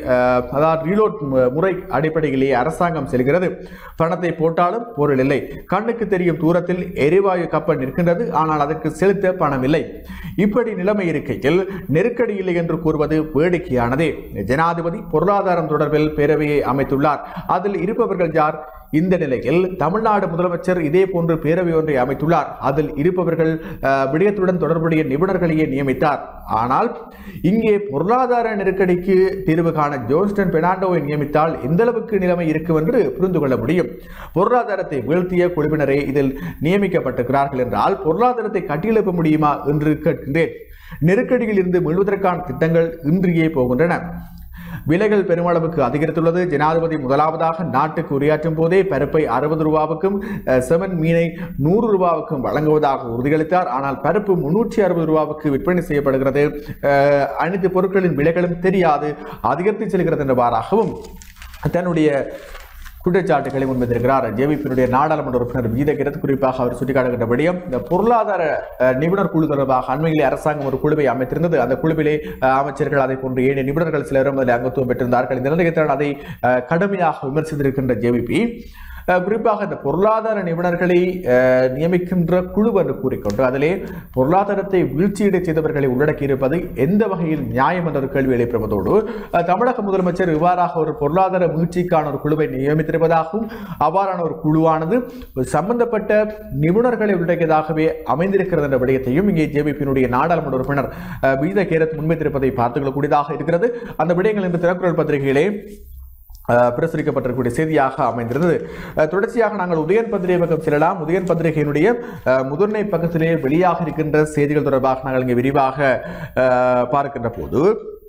முறை அடிப்படையிலேயே அரசாங்கம் செல்கிறது. பணத்தை போட்டாலும் பொருள் இல்லை. கண்ணுக்கு தெரியும் தூரத்தில் எரிவாயு கப்பல் நிற்கின்றது, ஆனால் அதற்கு செலுத்த பணம் இல்லை. இப்படி நிலைமை இருக்கையில் நெருக்கடி இல்லை என்று கூறுவது வேடிக்கையானதே. ஜனாதிபதி பொருளாதாரம் தொடர்பில் பேரவையை அமைத்துள்ளார். அதில் இருப்பவர்கள் யார்? இந்த நிலையில் தமிழ்நாடு முதலமைச்சர் இதே போன்று பேரவை ஒன்றை அமைத்துள்ளார். அதில் இருப்பவர்கள் விடயத்துடன் தொடர்புடைய நிபுணர்களையே நியமித்தார். ஆனால் இங்கே பொருளாதார நெருக்கடிக்கு தீர்வு காண ஜோன்ஸ்டன் பெர்னாண்டோவை நியமித்தால் எந்த அளவுக்கு நிலைமை இருக்கும் என்று புரிந்து கொள்ள முடியும். பொருளாதாரத்தை வீழ்த்திய குழுவினரே இதில் நியமிக்கப்பட்டிருக்கிறார்கள் என்றால் பொருளாதாரத்தை கட்டியெழுப்ப முடியுமா என்று கேட்கின்றேன். நெருக்கடியில் இருந்து மீள்வதற்கான திட்டங்கள் இன்றியே போகின்றன. விலைகள் பெருமளவுக்கு அதிகரித்துள்ளது. ஜனாதிபதி முதலாவதாக நாட்டுக்கு உரையாற்றும் போதே பருப்பை 60 ரூபாவுக்கும் செமன் மீனை 100 ரூபாவுக்கும் வழங்குவதாக உறுதியளித்தார். ஆனால் பருப்பு 360 ரூபாவுக்கு விற்பனை செய்யப்படுகிறது. அனைத்து பொருட்களின் விலைகளும் தெரியாது, அதிகரித்து செல்கிறது என்றவாறாகவும் தன்னுடைய குற்றச்சாட்டுகளை முன்வைத்திருக்கிறார். ஜேவிபியினுடைய நாடாளுமன்ற உறுப்பினர் வீதகிரத் குறிப்பாக அவர் சுட்டிக்காட்டுகின்ற விடயம் இந்த பொருளாதார நிபுணர் குழு தொடர்பாக அண்மையிலே அரசாங்கம் ஒரு குழுவை அமைத்திருந்தது. அந்த குழுவிலே அமைச்சர்கள் அதை போன்று ஏனைய நிபுணர்கள் சிலரும் அதில் அங்கத்துவம் பெற்றிருந்தார்கள். இந்த நிலையத்தில் அதை கடுமையாக விமர்சித்திருக்கின்ற ஜேவிபி குறிப்பாக இந்த பொருளாதார நிபுணர்களை நியமிக்கின்ற குழு என்று கூறிக்கொண்டு அதிலே பொருளாதாரத்தை வீழ்ச்சியடை செய்தவர்களை உள்ளடக்கி இருப்பது எந்த வகையில் நியாயம் என்ற ஒரு கேள்வி எழுப்பியதோடு தமிழக முதலமைச்சர் இவ்வாறாக ஒரு பொருளாதார வீழ்ச்சிக்கான ஒரு குழுவை நியமித்திருப்பதாகவும் அவ்வாறான ஒரு குழுவானது சம்பந்தப்பட்ட நிபுணர்களை உள்ளடக்கியதாகவே அமைந்திருக்கிறது என்ற விடயத்தையும் இங்கே ஜேவிபியினுடைய நாடாளுமன்ற உறுப்பினர் வீத கேரத் முன்வைத்திருப்பதை பார்த்துக் கொள்ளக்கூடியதாக இருக்கிறது. அந்த விடயங்கள் இன்று தினக்குரல் பத்திரிகையிலே பிரசுரிக்கப்பட்டிருக்கூடிய செய்தியாக அமைந்திருந்தது. தொடர்ச்சியாக நாங்கள் உதயன் பத்திரிகை பக்கம் செல்லலாம். உதயன் பத்திரிகையினுடைய முதன்மை பக்கத்திலே வெளியாக இருக்கின்ற செய்திகள் தொடர்பாக நாங்கள் இங்கே விரிவாக பார்க்கின்ற போது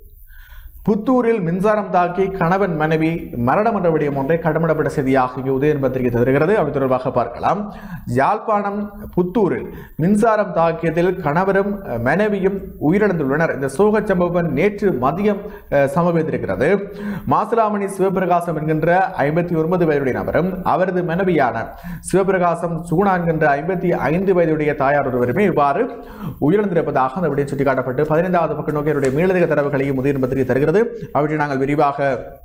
புத்தூரில் மின்சாரம் தாக்கி கணவன் மனைவி மரணம் என்ற விடயம் ஒன்றை கடமிடப்பட்ட செய்தியாக இங்கே உதயன் பத்திரிகை தருகிறது. அவை தொடர்பாக பார்க்கலாம். யாழ்ப்பாணம் புத்தூரில் மின்சாரம் தாக்கியதில் கணவரும் மனைவியும் உயிரிழந்துள்ளனர். இந்த சோக சம்பவம் நேற்று மதியம் சம்பவித்திருக்கிறது. மாசிலாமணி சிவபிரகாசம் என்கின்ற 59 வயதுடைய நபரும் அவரது மனைவியான சிவபிரகாசம் சுகுணா என்கின்ற 55 வயதுடைய தாயார் ஒருவருமே இவ்வாறு உயிரிழந்திருப்பதாக அந்த விடயம் சுட்டிக்காட்டப்பட்டு 15வது பக்க நோக்கிய மேலதிக தரவுகளையும் உதயன் பத்திரிகை தருகிறது. அவற்றை நாங்கள் விரிவாக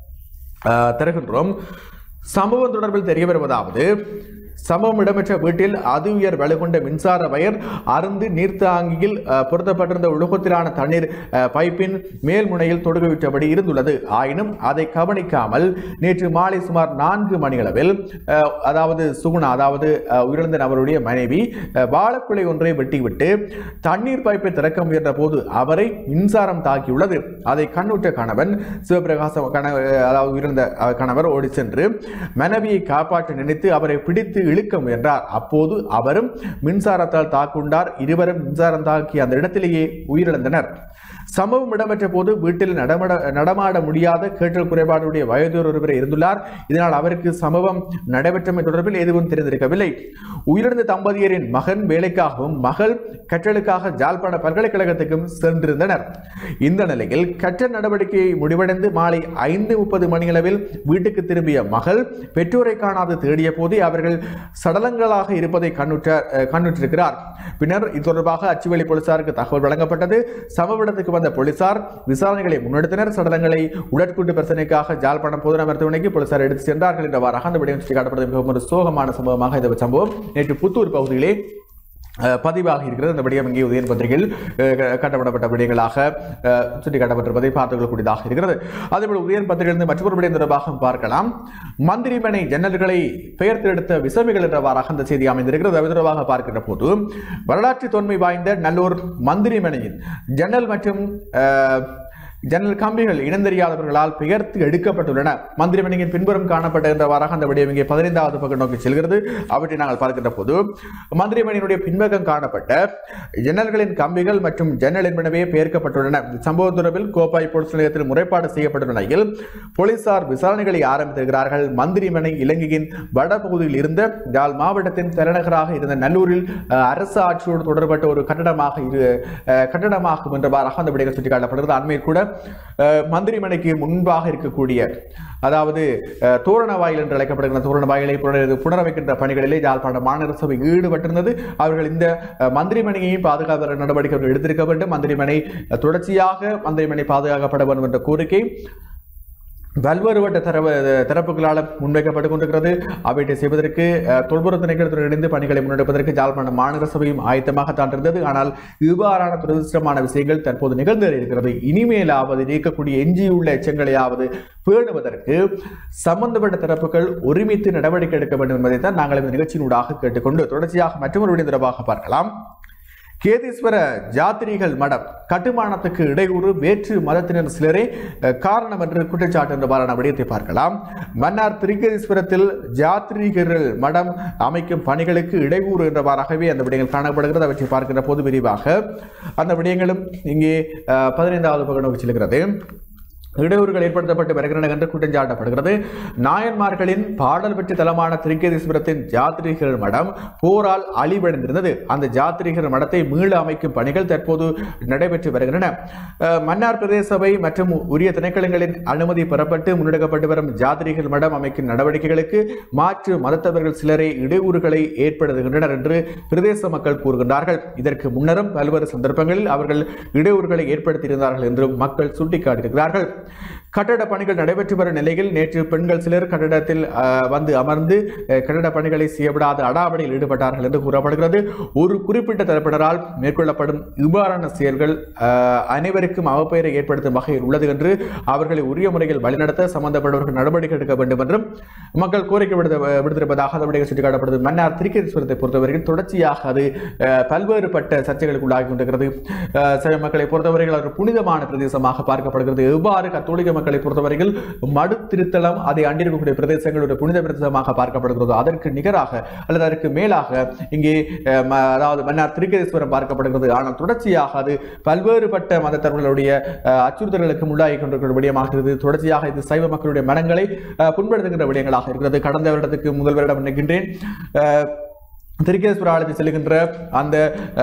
தருகின்றோம். சம்பவம் தொடர்பில் தெரிய வருவதாவது சம்பவம் இடம்பெற்ற வீட்டில் அதி உயர் வலுகொண்ட மின்சார வயர் அருந்து நீர்த்தாங்கியில் பொருத்தப்பட்டிருந்த உலகத்திலான தண்ணீர் பைப்பின் மேல் முனையில் தொடுகவிட்டபடி இருந்துள்ளது. ஆயினும் அதை கவனிக்காமல் நேற்று மாலை சுமார் 4 மணியளவில் அதாவது சுகுணா அதாவது உயிரிழந்த நபருடைய மனைவி வாழைக்குலை ஒன்றை வெட்டிவிட்டு தண்ணீர் பைப்பை திறக்க முயன்ற போது அவரை மின்சாரம் தாக்கியுள்ளது. அதை கண்ணுற்ற கணவன் சிவபிரகாசம் அதாவது உயிரிழந்த கணவர் ஓடி சென்று மனைவியை காப்பாற்ற நினைத்து அவரை பிடித்து இழுக்க முயன்றார். அப்போது அவரும் மின்சாரத்தால் தாக்குண்டார். இருவரும் மின்சாரம் தாக்கி அந்த இடத்திலேயே உயிரிழந்தனர். சம்பவம் இடம்பெற்ற போது வீட்டில் நடமாட முடியாத கேட்டல் குறைபாடுடைய வயதோர் ஒருவர் இருந்துள்ளார். இதனால் அவருக்கு சம்பவம் நடைபெற்றமை தொடர்பில் எதுவும் தெரிந்திருக்கவில்லை. உயிரிழந்த தம்பதியரின் மகன் வேலைக்காகவும் மகள் கற்றலுக்காக ஜாழ்ப்பாண பல்கலைக்கழகத்துக்கும் சென்றிருந்தனர். இந்த நிலையில் கற்றல் நடவடிக்கையை முடிவடைந்து மாலை 5:30 மணியளவில் வீட்டுக்கு திரும்பிய மகள் பெற்றோரை காணாது தேடிய போதே அவர்கள் சடலங்களாக இருப்பதை கண்ணுற்றிருக்கிறார். பின்னர் இது தொடர்பாக அச்சுவேலி போலீசாருக்கு தகவல் வழங்கப்பட்டது. சம்பவ இடத்துக்கு வந்த போலீசார் விசாரணைகளை முன்னெடுத்தனர். சடலங்களை உடற்கூட்டு பிரச்சனைக்காக ஜாழ்ப்பாணம் பொதுநல மருத்துவமனைக்கு போலீசார் எடுத்து சென்றார்கள் என்றவாறாக அந்த விடயம் சுட்டிக்காட்டப்பட்டது. மிகவும் ஒரு சோகமான சம்பவமாக இந்த சம்பவம் நேற்று புத்தூர் பகுதியிலே பதிவாக இருக்கிறது. அந்த விடயம் இங்கே உதயன் பத்திரிகையில் கட்டப்படப்பட்ட விடயங்களாக சுட்டிக்காட்டப்பட்டிருப்பதை பார்த்துக்கொள்ளக்கூடியதாக இருக்கிறது. அதேபோல் உதயன் பத்திரிகையிலிருந்து மற்றொரு விடயம் தொடர்பாக பார்க்கலாம். மந்திரிமனை ஜன்னல்களை பெயர்த்தெடுத்த விசமிகள் என்றவாறாக அந்த செய்தி அமைந்திருக்கிறது. அது தொடர்பாக பார்க்கின்ற போது வரலாற்று தொன்மை வாய்ந்த நல்லூர் மந்திரிமனையின் ஜன்னல் மற்றும் ஜன்னல் கம்பிகள் இனந்தெரியாதவர்களால் பெயர்த்து எடுக்கப்பட்டுள்ளன. மந்திரிமனையின் பின்புறம் காணப்பட்ட என்றவாறாக அந்த விடயம் இங்கே 15வது பக்கம் நோக்கி செல்கிறது. அவற்றை நாங்கள் பார்க்கின்ற போது மந்திரிமனையினுடைய பின்பக்கம் காணப்பட்ட ஜன்னல்களின் கம்பிகள் மற்றும் ஜன்னல் என்பனவே பெயர்க்கப்பட்டுள்ளன. சம்பவம் தொடர்பில் கோப்பாய் போலீஸ் நிலையத்தில் முறைப்பாடு செய்யப்பட்டுள்ள நிலையில் போலீசார் விசாரணைகளை ஆரம்பித்திருக்கிறார்கள். மந்திரிமனை இலங்கையின் வடபகுதியில் இருந்த யாழ் மாவட்டத்தின் தலைநகராக இருந்த நல்லூரில் அரசு ஆட்சியோடு தொடர்பட்ட ஒரு கட்டடமாகும் என்றவாறாக அந்த விடயங்கள் சுட்டிக்காட்டப்படுகிறது. அண்மையில் கூட மந்திரிமனைக்கு முன்பாக இருக்கக்கூடிய அதாவது தோரண வாயில் என்று அழைக்கப்படுகிற தோரண வாயிலை புனரமைக்கின்ற பணிகளிலே யாழ்ப்பாண மாநகர சபை ஈடுபட்டிருந்தது. அவர்கள் இந்த மந்திரிமனையையும் பாதுகாப்பு நடவடிக்கைகள் எடுத்திருக்க வேண்டும். மந்திரிமனை தொடர்ச்சியாக மந்திரிமனை பாதுகாக்கப்பட வேண்டும் என்ற கோரிக்கை பல்வேறுபட்ட தரப்புகளால் முன்வைக்கப்பட்டுக் கொண்டிருக்கிறது. அவற்றை செய்வதற்கு தொல்பொருள் திணைக்களத்துடன் இணைந்து பணிகளை முன்னெடுப்பதற்கு யாழ்ப்பாணம் மாநகர சபையும் ஆயத்தமாகத்தான் இருந்தது. ஆனால் இவ்வாறான துரதிருஷ்டமான விஷயங்கள் தற்போது நிகழ்ந்திருக்கிறது. இனிமேலாவது நீக்கக்கூடிய எஞ்சியுள்ள எச்சங்களையாவது பேணுவதற்கு சம்பந்தப்பட்ட தரப்புகள் ஒருமித்து நடவடிக்கை எடுக்க வேண்டும் என்பதைத்தான் நாங்கள் இந்த நிகழ்ச்சியினூடாக கேட்டுக்கொண்டு தொடர்ச்சியாக மற்றொரு விடயம் தொடர்பாக பார்க்கலாம். கேதீஸ்வர ஜாத்திரிகள் மடம் கட்டுமானத்துக்கு இடையூறு வேற்று மதத்தினர் சிலரே காரணம் என்று குற்றச்சாட்டு என்றவாறான விடயத்தை பார்க்கலாம். மன்னார் திருக்கேதீஸ்வரத்தில் ஜாத்திரிகர்கள் மடம் அமைக்கும் பணிகளுக்கு இடையூறு என்றவாறாகவே அந்த விடயங்கள் காணப்படுகிறது. அவற்றை பார்க்கின்ற போது விரிவாக அந்த விடயங்களும் இங்கே 15வது பக்கம் நோக்கி செல்கிறது. இடையூறுகள் ஏற்படுத்தப்பட்டு வருகின்றன என்று குற்றஞ்சாட்டப்படுகிறது. நாயன்மார்களின் பாடல் பெற்ற தலமான திருக்கேதீஸ்வரத்தின் ஜாத்திரிகர் மடம் போரால் அழிவடைந்திருந்தது. அந்த ஜாத்திரிகர் மடத்தை மீள அமைக்கும் பணிகள் தற்போது நடைபெற்று வருகின்றன. மன்னார் பிரதேச சபை மற்றும் உரிய திணைக்களங்களின் அனுமதி பெறப்பட்டு முன்னெடுக்கப்பட்டு வரும் ஜாத்திரிகர் மடம் அமைக்கும் நடவடிக்கைகளுக்கு மாற்று மதத்தவர்கள் சிலரே இடையூறுகளை ஏற்படுத்துகின்றனர் என்று பிரதேச மக்கள் கூறுகின்றார்கள். இதற்கு முன்னரும் பல்வேறு சந்தர்ப்பங்களில் அவர்கள் இடையூறுகளை ஏற்படுத்தியிருந்தார்கள் என்றும் மக்கள் சுட்டிக்காட்டியிருக்கிறார்கள். கட்டட பணிகள் நடைபெற்று வரும் நிலையில் நேற்று பெண்கள் சிலர் கட்டடத்தில் வந்து அமர்ந்து கட்டட பணிகளை செய்யப்படாத அடாவடியில் ஈடுபட்டார்கள் என்று கூறப்படுகிறது. ஒரு குறிப்பிட்ட தரப்பினரால் மேற்கொள்ளப்படும் இவ்வாறான செயல்கள் அனைவருக்கும் அவப்பெயரை ஏற்படுத்தும் வகையில் உள்ளது என்று அவர்களை உரிய முறையில் வழிநடத்த சம்பந்தப்பட்டவர்கள் நடவடிக்கை எடுக்க வேண்டும் என்றும் மக்கள் கோரிக்கை விடுத்திருப்பதாக அந்த சுட்டிக்காட்டப்படுகிறது. மன்னார் திருக்கேதீஸ்வரத்தை பொறுத்தவரையில் தொடர்ச்சியாக அது பல்வேறுபட்ட சர்ச்சைகளுக்கு உள்ளாகி கொண்டிருக்கிறது. சில மக்களை பொறுத்தவரையில் அது புனிதமான பிரதேசமாக பார்க்கப்படுகிறது. எவ்வாறு கத்தோலிக்க மக்களை பொறுத்தவரையில் மடு திருத்தலம் அதை அண்டிருக்கக்கூடிய பிரதேசங்களுடைய புனித பிரதேசமாக பார்க்கப்படுகிறது. அதற்கு நிகராக அல்லது அதற்கு மேலாக இங்கே அதாவது மன்னார் திருக்கேதீஸ்வரம் பார்க்கப்படுகிறது. ஆனால் தொடர்ச்சியாக அது பல்வேறுபட்ட மதத்தவர்களுடைய அச்சுறுத்தல்களுக்கு உள்ளாகி கொண்டிருக்கிற விடயமாக இருக்கிறது. தொடர்ச்சியாக இது சைவ மக்களுடைய மனங்களை புண்படுத்துகின்ற விடயங்களாக இருக்கிறது. கடந்த வருடத்துக்கு முதல்வரிடம் நினைக்கின்றேன் திருக்கேதீஸ்வர ஆலயத்தில் செல்கின்ற அந்த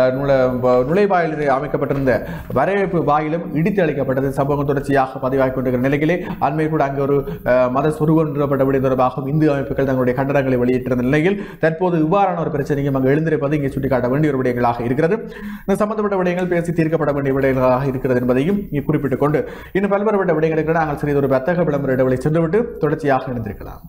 நுழைவாயிலில் அமைக்கப்பட்டிருந்த வரவேற்பு வாயிலும் இடித்து அளிக்கப்பட்டது. சம்பவம் தொடர்ச்சியாக பதிவாகி கொண்டிருக்கிற நிலையிலே அண்மையில் கூட அங்கு ஒரு மத சொருகொன்றப்பட்ட விடயம் தொடர்பாக இந்து அமைப்புகள் தங்களுடைய கண்டனங்களை வெளியிட்டிருந்த நிலையில் தற்போது இவ்வாறான ஒரு பிரச்சனையும் அங்கு எழுந்திருப்பது இங்கே சுட்டிக்காட்ட வேண்டிய ஒரு விடயங்களாக இருக்கிறது. இந்த சம்பந்தப்பட்ட விடயங்கள் பேசி தீர்க்கப்பட வேண்டிய விடயங்களாக இருக்கிறது என்பதையும் இங்கே குறிப்பிட்டுக் கொண்டு இன்னும் பல்வேறுபட்ட விடயங்களுக்கு நாங்கள் சிறிது ஒரு வர்த்தக விளம்பர இடைவெளி சென்றுவிட்டு தொடர்ச்சியாக இணைந்திருக்கலாம்.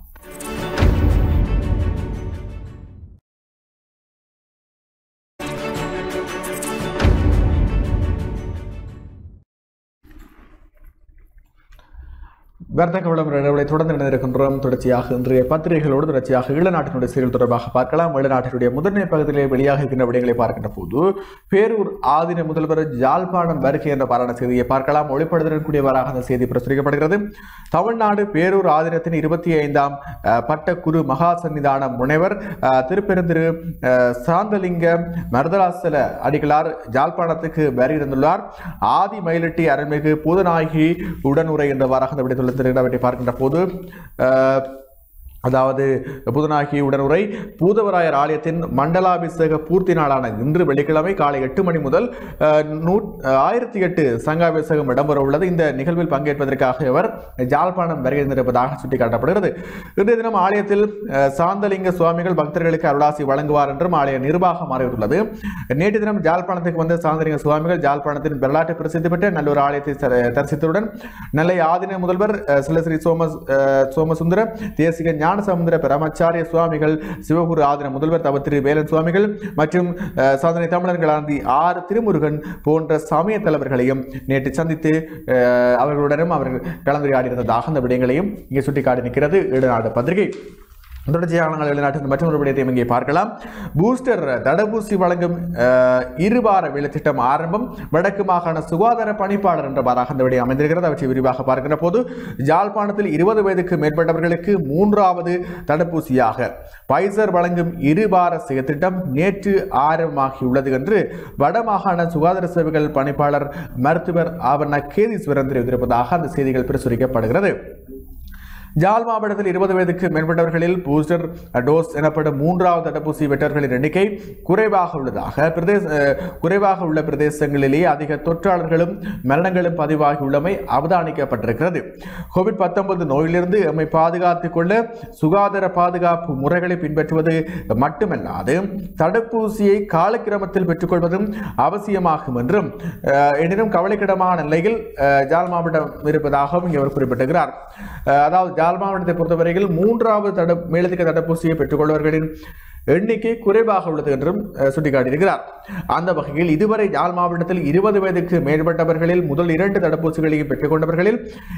வர்த்தக விளம்பர இடைவெளி தொடர்ந்து இணைந்திருக்கின்றோம். தொடர்ச்சியாக இன்றைய பத்திரிகைகளோடு தொடர்ச்சியாக ஈழநாட்டினுடைய செய்திகள் தொடர்பாக பார்க்கலாம். ஈழநாட்டினுடைய முதன்மை பகுதியிலே வெளியாக இருக்கின்ற விடயங்களை பார்க்கின்ற போது பேரூர் ஆதீன முதல்வர் யாழ்ப்பாணம் வருகை என்ற பாரான செய்தியை பார்க்கலாம். ஒளிப்படுத்தலுடன் கூடியவராக அந்த செய்தி பிரசுரிக்கப்படுகிறது. தமிழ்நாடு பேரூர் ஆதீனத்தின் 25ஆம் பட்ட குரு மகா சன்னிதான முனைவர் திருப்பெருந்திரு சாந்தலிங்க மருதராசல அடிகளார் யாழ்ப்பாணத்துக்கு வருகின்றுள்ளார். ஆதி மயிலட்டி அருள்மிகு பூதநாயகி உடனுரை என்றவாறாக அந்த விடயத்தில் பார்க்கின்ற போது அதாவது புதுநாயகி உடனுரை பூதவராயர் ஆலயத்தின் மண்டலாபிஷேக பூர்த்தி நாளான இன்று வெள்ளிக்கிழமை காலை 8 மணி முதல் 1008 சங்காபிஷேகம் இடம்பெற உள்ளது. இந்த நிகழ்வில் பங்கேற்பதற்காக இவர் யாழ்ப்பாணம் வருகின்றிருப்பதாக சுட்டிக்காட்டப்படுகிறது. இன்றைய தினம் ஆலயத்தில் சாந்தலிங்க சுவாமிகள் பக்தர்களுக்கு அருளாசி வழங்குவார் என்றும் ஆலய நிர்வாகம் அறிவித்துள்ளது. நேற்று தினம் யாழ்ப்பாணத்துக்கு வந்த சாந்தலிங்க சுவாமிகள் யாழ்ப்பாணத்தின் வரலாற்று பிரசித்தி பெற்ற நல்லூர் ஆலயத்தை தரிசித்ததுடன் நெல்லை ஆதீன முதல்வர் சிலஸ்ரீ சோமசுந்தர தேசிக ஞானசமுந்திர பிரமச்சாரிய சுவாமிகள் சிவகுரு ஆதீன முதல்வர் தவ திரு வேலன் சுவாமிகள் மற்றும் சாதனை தமிழர்களாந்தி ஆர் திருமுருகன் போன்ற சமய தலைவர்களையும் நேற்று சந்தித்து அவர்களுடனும் அவர்கள் கலந்துரையாடியிருந்ததாக அந்த விடயங்களையும் இங்கே சுட்டிக்காட்டி நிற்கிறது ஈழநாடு பத்திரிகை. தொடர்ச்சியாக வெளிநாட்டு மற்றொரு விடயத்தையும் இங்கே பார்க்கலாம். பூஸ்டர் தடுப்பூசி வழங்கும் இருவார வேலை திட்டம் ஆரம்பம். வடக்கு மாகாண சுகாதார பணிப்பாளர் என்றவாறாக அந்த விடயம் அமைந்திருக்கிறது. அவற்றை விரிவாக பார்க்கின்ற போது யாழ்ப்பாணத்தில் 20 வயதுக்கு மேற்பட்டவர்களுக்கு 3வது தடுப்பூசியாக பைசர் வழங்கும் இருவார திட்டம் நேற்று ஆரம்பமாகியுள்ளது என்று வடமாகாண சுகாதார சேவைகள் பணிப்பாளர் மருத்துவர் ஆவண கேதீஸ்வரன் தெரிவித்திருப்பதாக அந்த செய்திகள் பிரசுரிக்கப்படுகிறது. ஜாழ் மாவட்டத்தில் 20 வயதுக்கு மேற்பட்டவர்களில் பூஸ்டர் டோஸ் எனப்படும் 3வது தடுப்பூசி பெற்றவர்களின் எண்ணிக்கை குறைவாக உள்ள பிரதேசங்களிலேயே அதிக தொற்றாளர்களும் மரணங்களும் பதிவாகியுள்ளமை அவதானிக்கப்பட்டிருக்கிறது. கோவிட்-19 நோயிலிருந்து எம்மை பாதுகாத்துக் கொள்ள சுகாதார பாதுகாப்பு முறைகளை பின்பற்றுவது மட்டுமல்லாது தடுப்பூசியை காலக்கிரமத்தில் பெற்றுக்கொள்வதும் அவசியமாகும் என்றும் எனினும் கவலைக்கிடமான நிலையில் ஜாழ் மாவட்டம் இருப்பதாகவும் இங்கே அவர் குறிப்பிட்டிருக்கிறார். அதாவது ஜாழ் மாவட்டத்தை பொறுத்தவரையில் 3வது மேலதிக தடுப்பூசியை பெற்றுக்கொள்வர்களின் எண்ணிக்கை குறைவாக உள்ளது என்றும் சுட்டிக்காட்டியிருக்கிறார். அந்த வகையில் இதுவரை ஜாழ் மாவட்டத்தில் 20 வயதுக்கு மேற்பட்டவர்களில் முதல் 2 தடுப்பூசிகளையும் பெற்றுக் கொண்டவர்களில்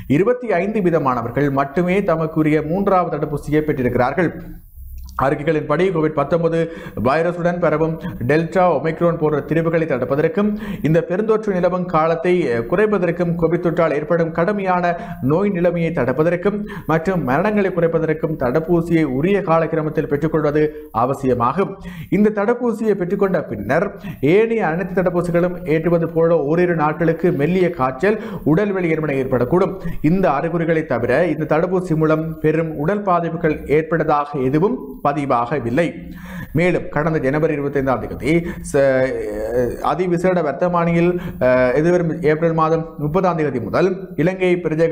25% மட்டுமே தமக்குரிய 3வது தடுப்பூசியை பெற்றிருக்கிறார்கள். அறிக்கைகளின்படி கோவிட்-19 வைரசுடன் பரவும் டெல்டா, ஒமைக்ரோன் போன்ற திரிவுகளை தடுப்பதற்கும் இந்த பெருந்தொற்று நிலவும் காலத்தை குறைப்பதற்கும் கோவிட் தொற்றால் ஏற்படும் கடுமையான நோய் நிலைமையை தடுப்பதற்கும் மற்றும் மரணங்களை குறைப்பதற்கும் தடுப்பூசியை உரிய காலக்கிரமத்தில் பெற்றுக்கொள்வது அவசியமாகும். இந்த தடுப்பூசியை பெற்றுக்கொண்ட பின்னர் ஏனைய அனைத்து தடுப்பூசிகளும் ஏற்றுவது போல ஓரிரு நாட்களுக்கு மெல்லிய காய்ச்சல், உடல் வெளியேற்பட ஏற்படக்கூடும். இந்த அறிகுறிகளை தவிர இந்த தடுப்பூசி மூலம் பெரும் உடல் பாதிப்புகள் ஏற்பட்டதாக எதுவும் பதிவாகவில்லை. மேலும் கடந்த ஜனவரி 25ஆம் தேதி அதிவிசேட வர்த்தமானியில் எதிர்வரும் ஏப்ரல் மாதம் 30ஆம் தேதி முதல் இலங்கை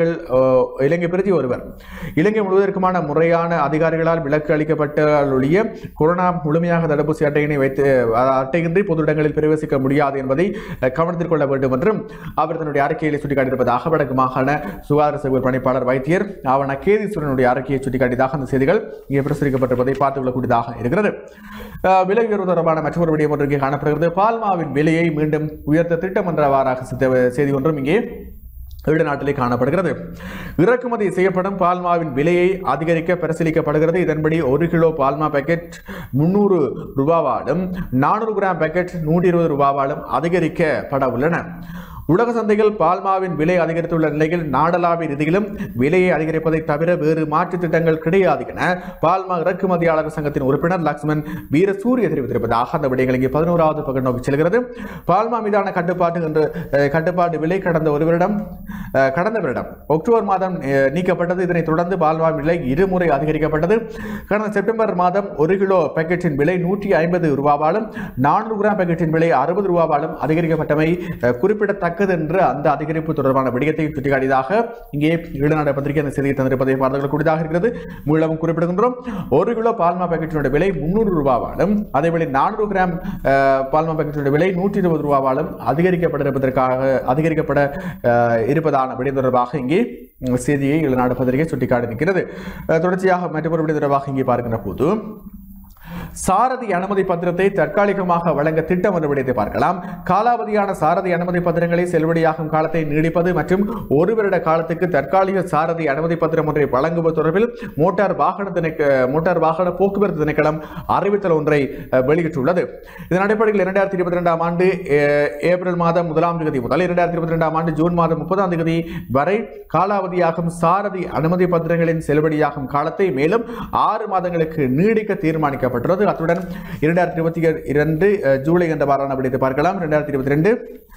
பிரஜை ஒருவர் இலங்கை முழுவதற்குமான முறையான அதிகாரிகளால் விலக்கு அளிக்கப்பட்ட கொரோனா முழுமையாக தடுப்பூசி அட்டையின்றி பொது இடங்களில் பிரவேசிக்க முடியாது என்பதை கவனத்தில் கொள்ள வேண்டும் என்றும் அவர் தன்னுடைய அறிக்கையில் சுட்டிக்காட்டியிருப்பதாக வடக்கு மாகாண சுகாதார சேவை பணிப்பாளர் வைத்தியர் ஆவண கேதீஸ்வரனுடைய அறிக்கையை சுட்டிக்காட்டியதாக அந்த செய்திகள் இங்கே பிரசுரிக்கப்பட்டிருப்பதை பார்த்துக் கொள்ளக்கூடியதாக இருக்கிறது. விலை உயர்வு தொடர்பான மற்றொரு விடயம் ஒன்று இங்கே காணப்படுகிறது. பால்மாவின் விலையை மீண்டும் உயர்த்த திட்டம் என்றவாறாக செய்தி ஒன்றும் இங்கே நாட்டிலே காணப்படுகிறது. இறக்குமதி செய்யப்படும் பால்மாவின் விலையை அதிகரிக்க பரிசீலிக்கப்படுகிறது. இதன்படி 1 கிலோ பால்மா பேக்கெட் 300 ரூபாவாலும் 400 கிராம் பேக்கெட் 120 ரூபாவாலும் அதிகரிக்கப்பட உள்ளன. உலக சந்தையில் பால்மாவின் விலை அதிகரித்துள்ள நிலையில் நாடளாவிய ரீதியிலும் விலையை அதிகரிப்பதை தவிர வேறு மாற்று திட்டங்கள் கிடையாது என பால்மா இறக்குமதியாளர் சங்கத்தின் உறுப்பினர் லக்ஷ்மன் வீரசூரிய தெரிவித்திருப்பதாக அந்த விடயங்கள் இங்கே 11வது பக்கம் நோக்கி செல்கிறது. பால்மா மீதான கட்டுப்பாட்டு விலை கடந்த வருடம் அக்டோபர் மாதம் நீக்கப்பட்டது. இதனைத் தொடர்ந்து பால்மா விலை இருமுறை அதிகரிக்கப்பட்டது. கடந்த செப்டம்பர் மாதம் 1 கிலோ பேக்கெட்டின் விலை 150 ரூபாவாலும் 400 கிராம் பேக்கெட்டின் விலை 60 ரூபாவாலும் அதிகரிக்கப்பட்டமை குறிப்பிடத்தக்க என்று அந்த அதிகரிப்பு தொடர்பான விடயத்தை சுட்டிக்காட்டியதாக இங்கே ஈழநாடு பத்திரிகை அந்த செய்தியை தந்திருப்பதை பார்த்துக்கூடியதாக இருக்கிறது. மீளவும் குறிப்பிடுகின்றோம். 1 கிலோ பால்மா பேக்கெட்டினுடைய விலை 300 ரூபாவாலும் அதேவேளை 400 கிராம் பால்மா பேக்கெட்டினுடைய விலை 120 ரூபாவாலும் அதிகரிக்கப்பட இருப்பதான விடயம் தொடர்பாக இங்கே செய்தியை ஈழநாடு பத்திரிகை சுட்டிக்காட்டி இருக்கிறது. தொடர்ச்சியாக மற்றொரு விடயம் தொடர்பாக இங்கே பார்க்கின்ற போது சாரதி அனுமதி பத்திரத்தை தற்காலிகமாக வழங்க திட்டம் என்ற விடயத்தை பார்க்கலாம். காலாவதியான சாரதி அனுமதி பத்திரங்களை செல்லுபடியாகும் காலத்தை நீடிப்பது மற்றும் 1 வருட காலத்துக்கு தற்காலிக சாரதி அனுமதி பத்திரம் ஒன்றை வழங்குவது தொடர்பில் மோட்டார் வாகன போக்குவரத்து திணைக்களம் அறிவித்தல் ஒன்றை வெளியிட்டுள்ளது. இதன் அடிப்படையில் 2022ஆம் ஆண்டு ஏப்ரல் மாதம் 1ஆம் தேதி முதல் 2022ஆம் ஆண்டு ஜூன் மாதம் 30ஆம் தேதி வரை காலாவதியாகும் சாரதி அனுமதி பத்திரங்களின் செல்லுபடியாகும் காலத்தை மேலும் 6 மாதங்களுக்கு நீடிக்க தீர்மானிக்கப்பட்டுள்ளது. அத்துடன் 2022 ஜூலை என்ற வாரான விடயத்தை பார்க்கலாம். 2022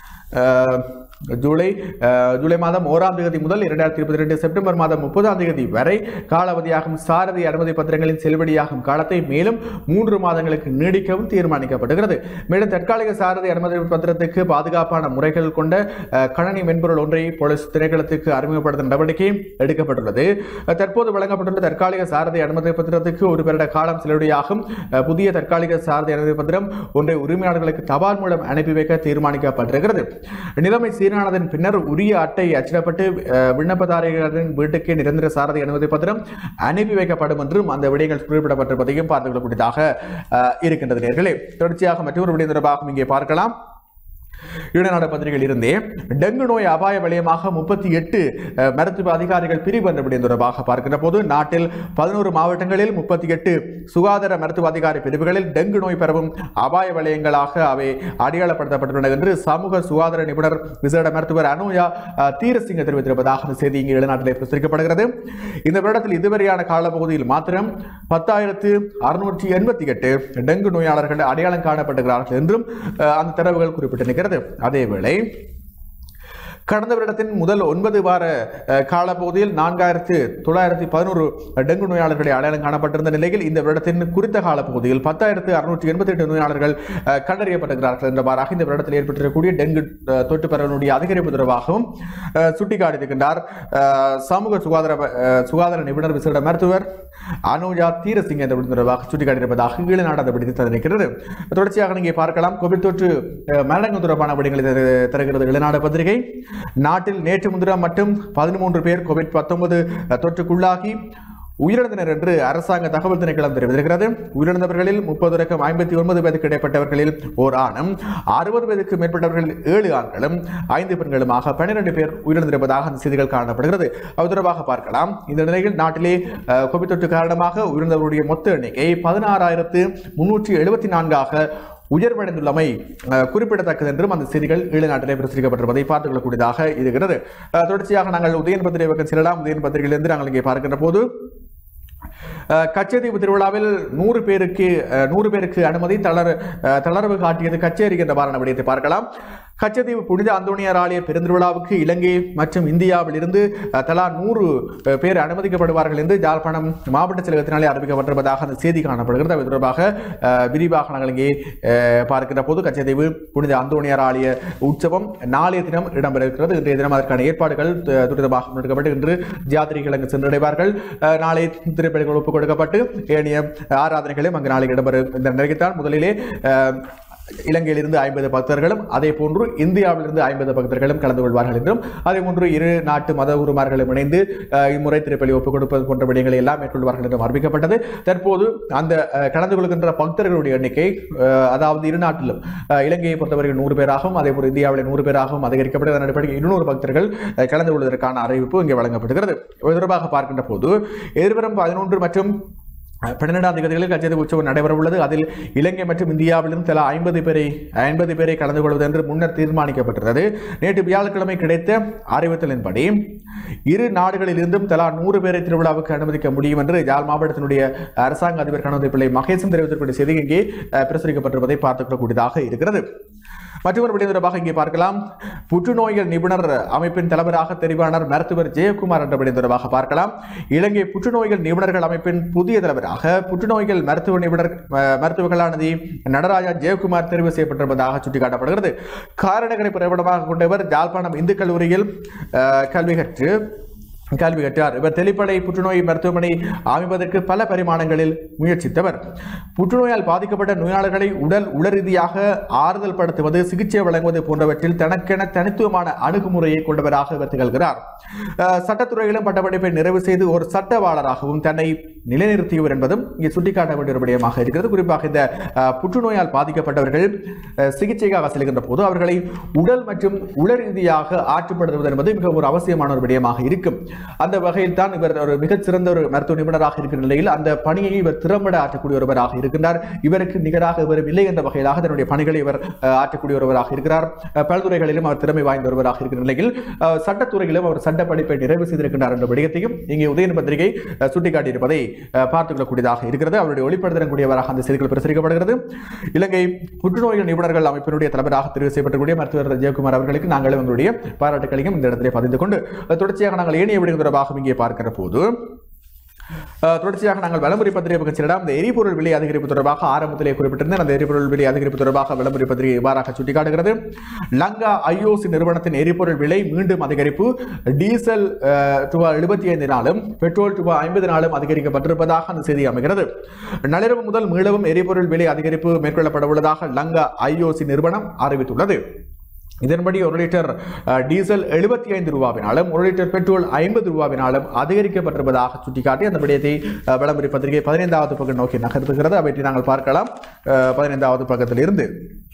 ஜூலை மாதம் 1ஆம் தேதி முதல் 2022 செப்டம்பர் மாதம் 30ஆம் தேதி வரை காலாவதியாகும் சாரதி அனுமதி பத்திரங்களின் செல்லுபடியாகும் காலத்தை மேலும் 3 மாதங்களுக்கு நீடிக்கவும் தீர்மானிக்கப்படுகிறது. மேலும் தற்காலிக சாரதி அனுமதி பத்திரத்துக்கு பாதுகாப்பான முறைகள் கொண்ட கணனி மென்பொருள் ஒன்றை போலீஸ் திணைக்களத்துக்கு அறிமுகப்படுத்தும் நடவடிக்கை எடுக்கப்பட்டுள்ளது. தற்போது வழங்கப்பட்டுள்ள தற்காலிக சாரதி அனுமதி பத்திரத்துக்கு 1 வருட காலம் செல்லுபடியாகும் புதிய தற்காலிக சாரதி அனுமதி பத்திரம் ஒன்றை உரிமையாளர்களுக்கு தபால் மூலம் அனுப்பி வைக்க தீர்மானிக்கப்பட்டிருக்கிறது. நிலைமை சீரானதன் பின்னர் உரிய அட்டை அச்சிடப்பட்டு விண்ணப்பதாரர்களின் வீட்டுக்கு நிரந்தர சாரதி அனுமதி பத்திரம் அனுப்பி வைக்கப்படும் என்றும் அந்த விடயங்கள் குறிப்பிடப்பட்டிருப்பதையும் பார்த்துக் கொள்ளக்கூடியதாக இருக்கின்றது. நேர்களே, தொடர்ச்சியாக மற்றொரு விடயம் தொடர்பாக இங்கே பார்க்கலாம். ஈழநாடு பத்திரிகையில் இருந்தே டெங்கு நோய் அபாய வலயமாக 38 மருத்துவ அதிகாரிகள் பிரிவு என்ற விடயம் தொடர்பாக பார்க்கின்ற போது நாட்டில் 11 மாவட்டங்களில் 38 சுகாதார மருத்துவ அதிகாரி பிரிவுகளில் டெங்கு நோய் பரவும் அபாய வலயங்களாக அவை அடையாளப்படுத்தப்பட்டுள்ளன என்று சமூக சுகாதார நிபுணர் விசேட மருத்துவர் அனுயா தீரசிங்க தெரிவித்திருப்பதாக அந்த செய்தி இங்கே ஈழநாட்டில் பிரசுரிக்கப்படுகிறது. இந்த வருடத்தில் இதுவரையான காலப்பகுதியில் மாத்திரம் 10,688 டெங்கு நோயாளர்கள் அடையாளம் காணப்பட்டுகிறார்கள் என்றும் அந்த தரவுகள் குறிப்பிட்டிருக்கிறது. அதேவேளை கடந்த வருடத்தின் முதல் 9 வார காலப்பகுதியில் 4911 டெங்கு நோயாளர்களை அடையாளம் காணப்பட்டிருந்த நிலையில் இந்த வருடத்தின் குறித்த காலப்பகுதியில் 10,688 நோயாளர்கள் கண்டறியப்பட்டிருக்கிறார்கள் என்றவாறாக இந்த வருடத்தில் ஏற்பட்டிருக்கக்கூடிய டெங்கு தொற்று பரவலுடைய அதிகரிப்பு தொடர்பாகவும் சுட்டிக்காட்டியிருக்கின்றார் சமூக சுகாதார நிபுணர் விசேட மருத்துவர் அனுஜா தீரசிங் என்ற தொடர்பாக சுட்டிக்காட்டியிருப்பதாக ஈழநாடு அந்த விடுத்து தெரிவிக்கிறது. தொடர்ச்சியாக நீங்க பார்க்கலாம் கோவிட் தொற்று மரணங்கள் தொடர்பான விடயங்களை தருகிறது ஈழநாடு பத்திரிகை. நாட்டில் நேற்று முன்தினம் மட்டும் 13 பேர் கோவிட்-19 தொற்றுக்குள்ளாகி உயிரிழந்தனர் என்று அரசாங்க தகவல் திணைக்களம் தெரிவித்திருக்கிறது. உயிரிழந்தவர்களில் 30-59 வயதுக்கு இடைப்பட்டவர்களில் ஓர் ஆணும் 60 வயதுக்கு மேற்பட்டவர்கள் 7 ஆண்களும் 5 பெண்களுமாக 12 பேர் உயிரிழந்திருப்பதாக அந்த செய்திகள் காணப்படுகிறது. அது தொடர்பாக பார்க்கலாம். இந்த நிலையில் நாட்டிலே கோவிட் தொற்று காரணமாக உயிரிழந்தவர்களுடைய மொத்த எண்ணிக்கை 16,374 உயர்வடைந்துள்ளமை குறிப்பிடத்தக்கது என்றும் அந்த செய்திகள் ஈழநாட்டிலே பிரசுரிக்கப்பட்டிருப்பதை பார்த்துக் கொள்ளக்கூடியதாக இருக்கிறது. தொடர்ச்சியாக நாங்கள் உதயன் பத்திரிகை பக்கம் செல்லலாம். உதயன் பத்திரிகையிலிருந்து நாங்கள் இங்கே பார்க்கின்ற போது கச்சேரி திருவிழாவில் 100 பேருக்கு அனுமதி தளர்வு காட்டியது கச்சேரி என்ற வாரண விடயத்தை பார்க்கலாம். கச்சதீவு புனித அந்தோணியார் ஆலய பெருந்திருவிழாவுக்கு இலங்கை மற்றும் இந்தியாவில் இருந்து தலா 100 பேர் அனுமதிக்கப்படுவார்கள் என்று யாழ்ப்பாணம் மாவட்ட செயலகத்தினாலே அறிவிக்கப்பட்டிருப்பதாக அந்த செய்தி காணப்படுகிறது. அது தொடர்பாக விரிவாக நாங்கள் இங்கே பார்க்கின்ற போது கச்சதீவு புனித அந்தோணியார் ஆலய உற்சவம் நாளைய தினம் இடம்பெற இருக்கிறது. இன்றைய தினம் அதற்கான ஏற்பாடுகள் துரிதமாக முன்னெடுக்கப்பட்டு இன்று ஜாத்திரிகள் அங்கு சென்றடைவார்கள். நாளை திருப்பலிகள் ஒப்புக் கொடுக்கப்பட்டு ஏனைய ஆராதனைகளும் அங்கு நாளை இடம்பெறும். இந்த நிலையத்தான் முதலிலே இலங்கையிலிருந்து 50 பக்தர்களும் அதே போன்று இந்தியாவிலிருந்து 50 பக்தர்களும் கலந்து கொள்வார்கள் என்றும் அதே போன்று இரு நாட்டு மத குருமார்களும் இணைந்து இம்முறை திருப்பலி ஒப்புக் கொடுப்பது போன்ற விடயங்களை எல்லாம் மேற்கொள்வார்கள் என்றும் அறிவிக்கப்பட்டது. தற்போது அந்த கலந்து கொள்கின்ற பக்தர்களுடைய எண்ணிக்கை அதாவது இரு நாட்டிலும் இலங்கையை பொறுத்தவரையில் 100 பேராகவும் அதே போன்று இந்தியாவில் 100 பேராகவும் அதிகரிக்கப்பட்டு அதன் அடிப்படையில் 200 பக்தர்கள் கலந்து கொள்வதற்கான அறிவிப்பு இங்கே வழங்கப்படுகிறது. தொடர்பாக பார்க்கின்ற போது எதிர்வரும் 11 மற்றும் 12ஆம் தேதிகளில் கச்சேரி உற்சவம் நடைபெறவுள்ளது. அதில் இலங்கை மற்றும் இந்தியாவிலிருந்து தலா 50 பேரை கலந்து கொள்வது என்று முன்னர் தீர்மானிக்கப்பட்டிருந்தது. நேற்று வியாழக்கிழமை கிடைத்த அறிவித்தலின்படி இரு நாடுகளிலிருந்தும் தலா 100 பேரை திருவிழாவுக்கு அனுமதிக்க முடியும் என்று யாழ் மாவட்டத்தினுடைய அரசாங்க அதிபர் கணபதி பிள்ளை மகேசன் தெரிவித்திருக்கிற செய்தி இங்கே பிரசுரிக்கப்பட்டிருப்பதை பார்த்துக்கொள்ளக்கூடியதாக இருக்கிறது. மற்றொரு விடயம் தொடர்பாக இங்கே பார்க்கலாம். புற்றுநோய்கள் நிபுணர் அமைப்பின் தலைவராக தெரிவானார் மருத்துவர் ஜெயக்குமார் என்ற விடயம் தொடர்பாக பார்க்கலாம். இலங்கை புற்றுநோய்கள் நிபுணர்கள் அமைப்பின் புதிய தலைவராக புற்றுநோய்கள் மருத்துவர்களானது நடராஜா ஜெயக்குமார் தெரிவு செய்யப்பட்டிருப்பதாக சுட்டிக்காட்டப்படுகிறது. காரணங்களை பிறப்பிடமாக கொண்டவர் யாழ்ப்பாணம் இந்து கல்லூரியில் கல்வி கற்றார். இவர் தெளிப்படை புற்றுநோய் மருத்துவமனை அமைப்பதற்கு பல பரிமாணங்களில் முயற்சித்தவர். புற்றுநோயால் பாதிக்கப்பட்ட நோயாளர்களை உடல் ரீதியாக ஆறுதல் படுத்துவது, சிகிச்சை வழங்குவது போன்றவற்றில் தனக்கென தனித்துவமான அணுகுமுறையை கொண்டவராக இவர் திகழ்கிறார். சட்டத்துறையிலும் பட்டப்படிப்பை நிறைவு செய்து ஒரு சட்டவாளராகவும் தன்னை நிலைநிறுத்தியவர் என்பதும் இங்கே சுட்டிக்காட்ட வேண்டிய ஒரு விடயமாக இருக்கிறது. குறிப்பாக இந்த புற்றுநோயால் பாதிக்கப்பட்டவர்கள் சிகிச்சைக்காக செல்கின்ற போது அவர்களை உடல் மற்றும் உள ரீதியாக ஆற்றுப்படுத்துவது என்பது மிக ஒரு அவசியமான ஒரு விடயமாக இருக்கும். அந்த வகையில் தான் இவர் ஒரு மிகச் சிறந்த ஒரு மருத்துவ நிபுணராக இருக்கிற நிலையில் அந்த பணியை இவர் திறம்பட ஆற்றக்கூடிய ஒருவராக இருக்கின்றார். இவருக்கு நிகராக இவரும் இல்லை என்ற வகையிலாக தன்னுடைய பணிகளை இவர் ஆற்றக்கூடிய ஒருவராக இருக்கிறார். பல்துறைகளிலும் அவர் திறமை வாய்ந்த ஒருவராக இருக்கிற நிலையில் சட்டத்துறையிலும் அவர் சட்ட படிப்பை நிறைவு செய்திருக்கின்றார் என்ற விடயத்தையும் இங்கே உதயன் பத்திரிகை சுட்டிக்காட்டியிருப்பதை பார்த்துக் கொள்ளக்கூடியதாக இருக்கிறது. அவருடைய ஒளிப்படுத்தக்கூடியவராக அந்த செய்திகள் பிரசுரிக்கப்படுகிறது. இலங்கை புற்றுநோய்கள் நிபுணர்கள் அமைப்பினுடைய தலைவராக தெரிவு செய்யப்பட்டக்கூடிய மருத்துவர் ஜெயக்குமார் அவர்களுக்கு நாங்கள் உங்களுடைய பாராட்டுகளையும் இந்த இடத்திலே பதிந்து கொண்டு தொடர்ச்சியாக நாங்கள் ஏனைய விடயம் தொடர்பாக இங்கே பார்க்கிற போது தொடர்ச்சியாக நாங்கள் விளம்பரி பத்திரிகை பக்கத்திடம் இந்த எரிபொருள் விலை அதிகரிப்பு தொடர்பாக ஆரம்பத்திலே குறிப்பிட்டிருந்தேன். அந்த எரிபொருள் விலை அதிகரிப்பு தொடர்பாக விளம்பரி பத்திரிகை இவ்வாறாக சுட்டிக்காட்டுகிறது. லங்கா ஐஓசி நிறுவனத்தின் எரிபொருள் விலை மீண்டும் அதிகரிப்பு. டீசல் ரூபாய் 75 நாளும் பெட்ரோல் ரூபாய் 50 நாளும் அதிகரிக்கப்பட்டிருப்பதாக அந்த செய்தி அமைகிறது. நள்ளிரவு முதல் மீளவும் எரிபொருள் விலை அதிகரிப்பு மேற்கொள்ளப்பட உள்ளதாக லங்கா ஐஓசி நிறுவனம் அறிவித்துள்ளது. இதன்படி 1 லிட்டர் டீசல் 75 ரூபாவினாலும் 1 லிட்டர் பெட்ரோல் 50 ரூபாவினாலும் அதிகரிக்கப்பட்டிருப்பதாக சுட்டிக்காட்டி அந்த விடயத்தை விளம்பரி பத்திரிகை 15வது பக்கம் நோக்கி நகர்த்துகிறது. அவற்றை நாங்கள் பார்க்கலாம். 15வது பக்கத்தில் இருந்து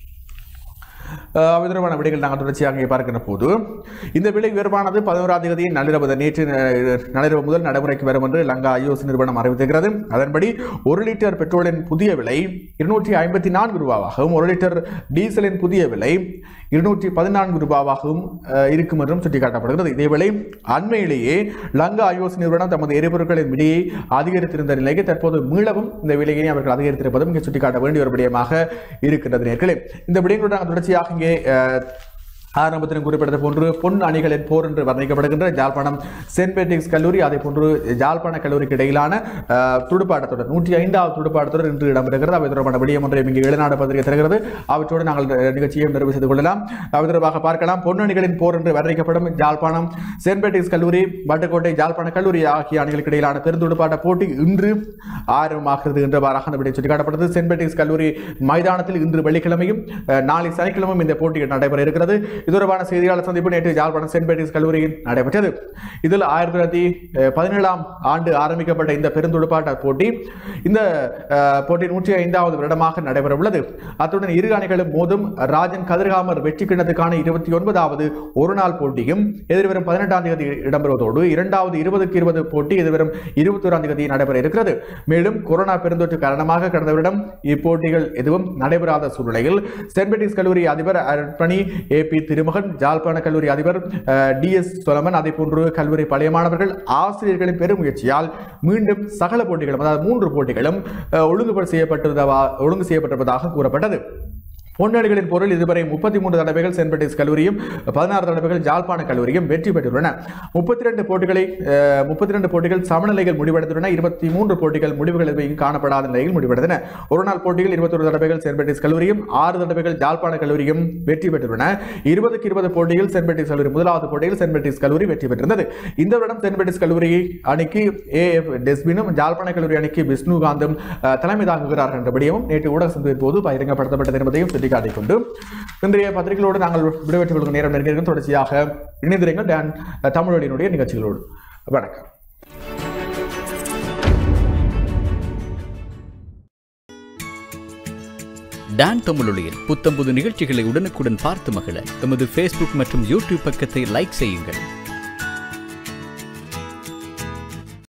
விதமான விடைகள் நாங்கள் தொடர்ச்சியாக பார்க்கின்ற போது இந்த விலை உயர்வானது 11ஆம் தேதி நேற்று நள்ளிரவு முதல் நடைமுறைக்கு வரும் என்று லங்கா ஐஓசி நிறுவனம் அறிவித்திருக்கிறது. அதன்படி 1 லிட்டர் பெட்ரோலின் புதிய விலை 254 ரூபாவாகவும் 1 லிட்டர் டீசலின் புதிய விலை 214 ரூபாவாகவும் இருக்கும் என்றும் சுட்டிக்காட்டப்படுகிறது. இதேவேளை அண்மையிலேயே லங்கா ஐஓசி நிறுவனம் தமது எரிபொருட்களின் விலையை அதிகரித்திருந்த நிலைக்கு தற்போது மீளவும் இந்த விலையை அவர்கள் அதிகரித்திருப்பதும் இங்கே சுட்டிக்காட்ட வேண்டிய ஒரு விடயமாக இருக்கின்றது. நேர்களே, இந்த விடயங்களுடன் தொடர்ச்சியாக இங்கே ஆரம்பத்திலும் குறிப்பிட்டது போன்று பொன் அணிகளின் போர் என்று வர்ணிக்கப்படுகின்ற யாழ்ப்பாணம் சென்ட் பேட்ரிக்ஸ் கல்லூரி, அதே போன்று யாழ்ப்பாண கல்லூரிக்கு இடையிலான துடுப்பாட்டத் தொடர் 105வது துடுப்பாட்டத் தொடர் இன்று இடம்பெறுகிறது. அவை தொடர்பான விடயம் ஒன்றை இங்கு எழுநாடு பத்திரிகை தருகிறது. அவற்றோடு நாங்கள் நிகழ்ச்சியை நிறைவு செய்து கொள்ளலாம். அவை தொடர்பாக பார்க்கலாம். பொன் அணிகளின் போர் என்று வர்ணிக்கப்படும் யாழ்ப்பாணம் சென்ட் பேட்ரிக்ஸ் கல்லூரி, வட்டுக்கோட்டை யாழ்ப்பாண கல்லூரி ஆகிய அணிகளுக்கு இடையிலான பெருந்துடுப்பாட்ட போட்டி இன்று ஆரம்பமாகிறது என்றவாறாக அந்த விடயம் சுட்டிக்காட்டப்பட்டது. சென்ட் பேட்ரிக்ஸ் கல்லூரி மைதானத்தில் இன்று வெள்ளிக்கிழமையும் நாளை சனிக்கிழமையும் இந்த போட்டி நடைபெற இருக்கிறது. இது தொடர்பான செய்தியாளர் சந்திப்பு நேற்று யாழ்ப்பாணம் சென்ட் பேட்ரிக்ஸ் கல்லூரியில் நடைபெற்றது. இதில் 1917ஆம் ஆண்டு ஆரம்பிக்கப்பட்ட இந்த பெருந்துடுப்பாட்ட போட்டி இந்த போட்டி 105வது வருடமாக நடைபெற உள்ளது. அத்துடன் இரு அணிகளும் மோதும் ராஜன் கதிர்காமர் வெற்றி கிண்ணத்துக்கான 29வது ஒருநாள் போட்டியும் எதிர்வரும் 18ஆம் தேதி இடம்பெறுவதோடு 2வது 20-20 போட்டி எதிர்வரும் 21ஆம் தேதி நடைபெற இருக்கிறது. மேலும் கொரோனா பெருந்தொற்று காரணமாக கடந்த வருடம் இப்போட்டிகள் எதுவும் நடைபெறாத சூழ்நிலையில் சென்ட் பேட்ரிக்ஸ் கல்லூரி அதிபர் அர்ப்பணி AP திருமகன், யாழ்ப்பாண கல்லூரி அதிபர் DS சொலமன், அதே போன்று கல்லூரி பழைய மாணவர்கள் ஆசிரியர்களின் பெருமுயற்சியால் மீண்டும் சகல போட்டிகளும் அதாவது 3 போட்டிகளும் ஒழுங்கு செய்யப்பட்டிருப்பதாக கூறப்பட்டது. பொன்னணிகளின் பொருள் இதுவரை 33 தடவைகள் சென்ட் பேட்ரிக்ஸ் கல்லூரியும் 16 தடவைகள் யாழ்ப்பாண கல்லூரியும் வெற்றி பெற்றுள்ளன. 32 போட்டிகள் சமநிலைகள் முடிவடைந்துள்ளன. 23 போட்டிகள் முடிவுகள் எதுவும் காணப்படாத நிலையில் முடிவடைந்தன. ஒருநாள் போட்டிகள் 21 தடவைகள் சென்ட் பேட்ரிக்ஸ் கல்லூரியும் 6 தடவைகள் யாழ்ப்பாண கல்லூரியும் வெற்றி பெற்றுள்ளன. 20-20 போட்டியில் சென்ட் பேட்ரிக்ஸ் கல்லூரி முதலாவது போட்டியில் சென்ட் பேட்ரிக்ஸ் கல்லூரி வெற்றி பெற்றிருந்தது. இந்த வருடம் சென்ட் பேட்ரிக்ஸ் கல்லூரி அணிக்கு AF டெஸ்பினும் யாழ்ப்பாண கல்லூரி அணிக்கு விஷ்ணுகாந்தும் தலைமை தாங்குகிறார்கள் என்ற விடயமும் நேற்று ஊடக சந்திப்பின் போது பகிரங்கப்படுத்தப்பட்டது என்பதையும் காட்டிக்கொண்டு இன்றைய பத்திரிகைகளோடு நாங்கள் விடைபெற்றுக் கொள்ளும் நேரம் நெருங்கியிருக்கும். தொடர்ச்சியாக இணைந்திருங்கள் டான் தமிழொலியினுடைய நிகழ்ச்சிகளோடு. வணக்கம். டான் தமிழொலியில் புத்தம்புது நிகழ்ச்சிகளை உடனுக்குடன் பார்த்து மகிழ எமது Facebook மற்றும் YouTube பக்கத்தை லைக் செய்யுங்கள்.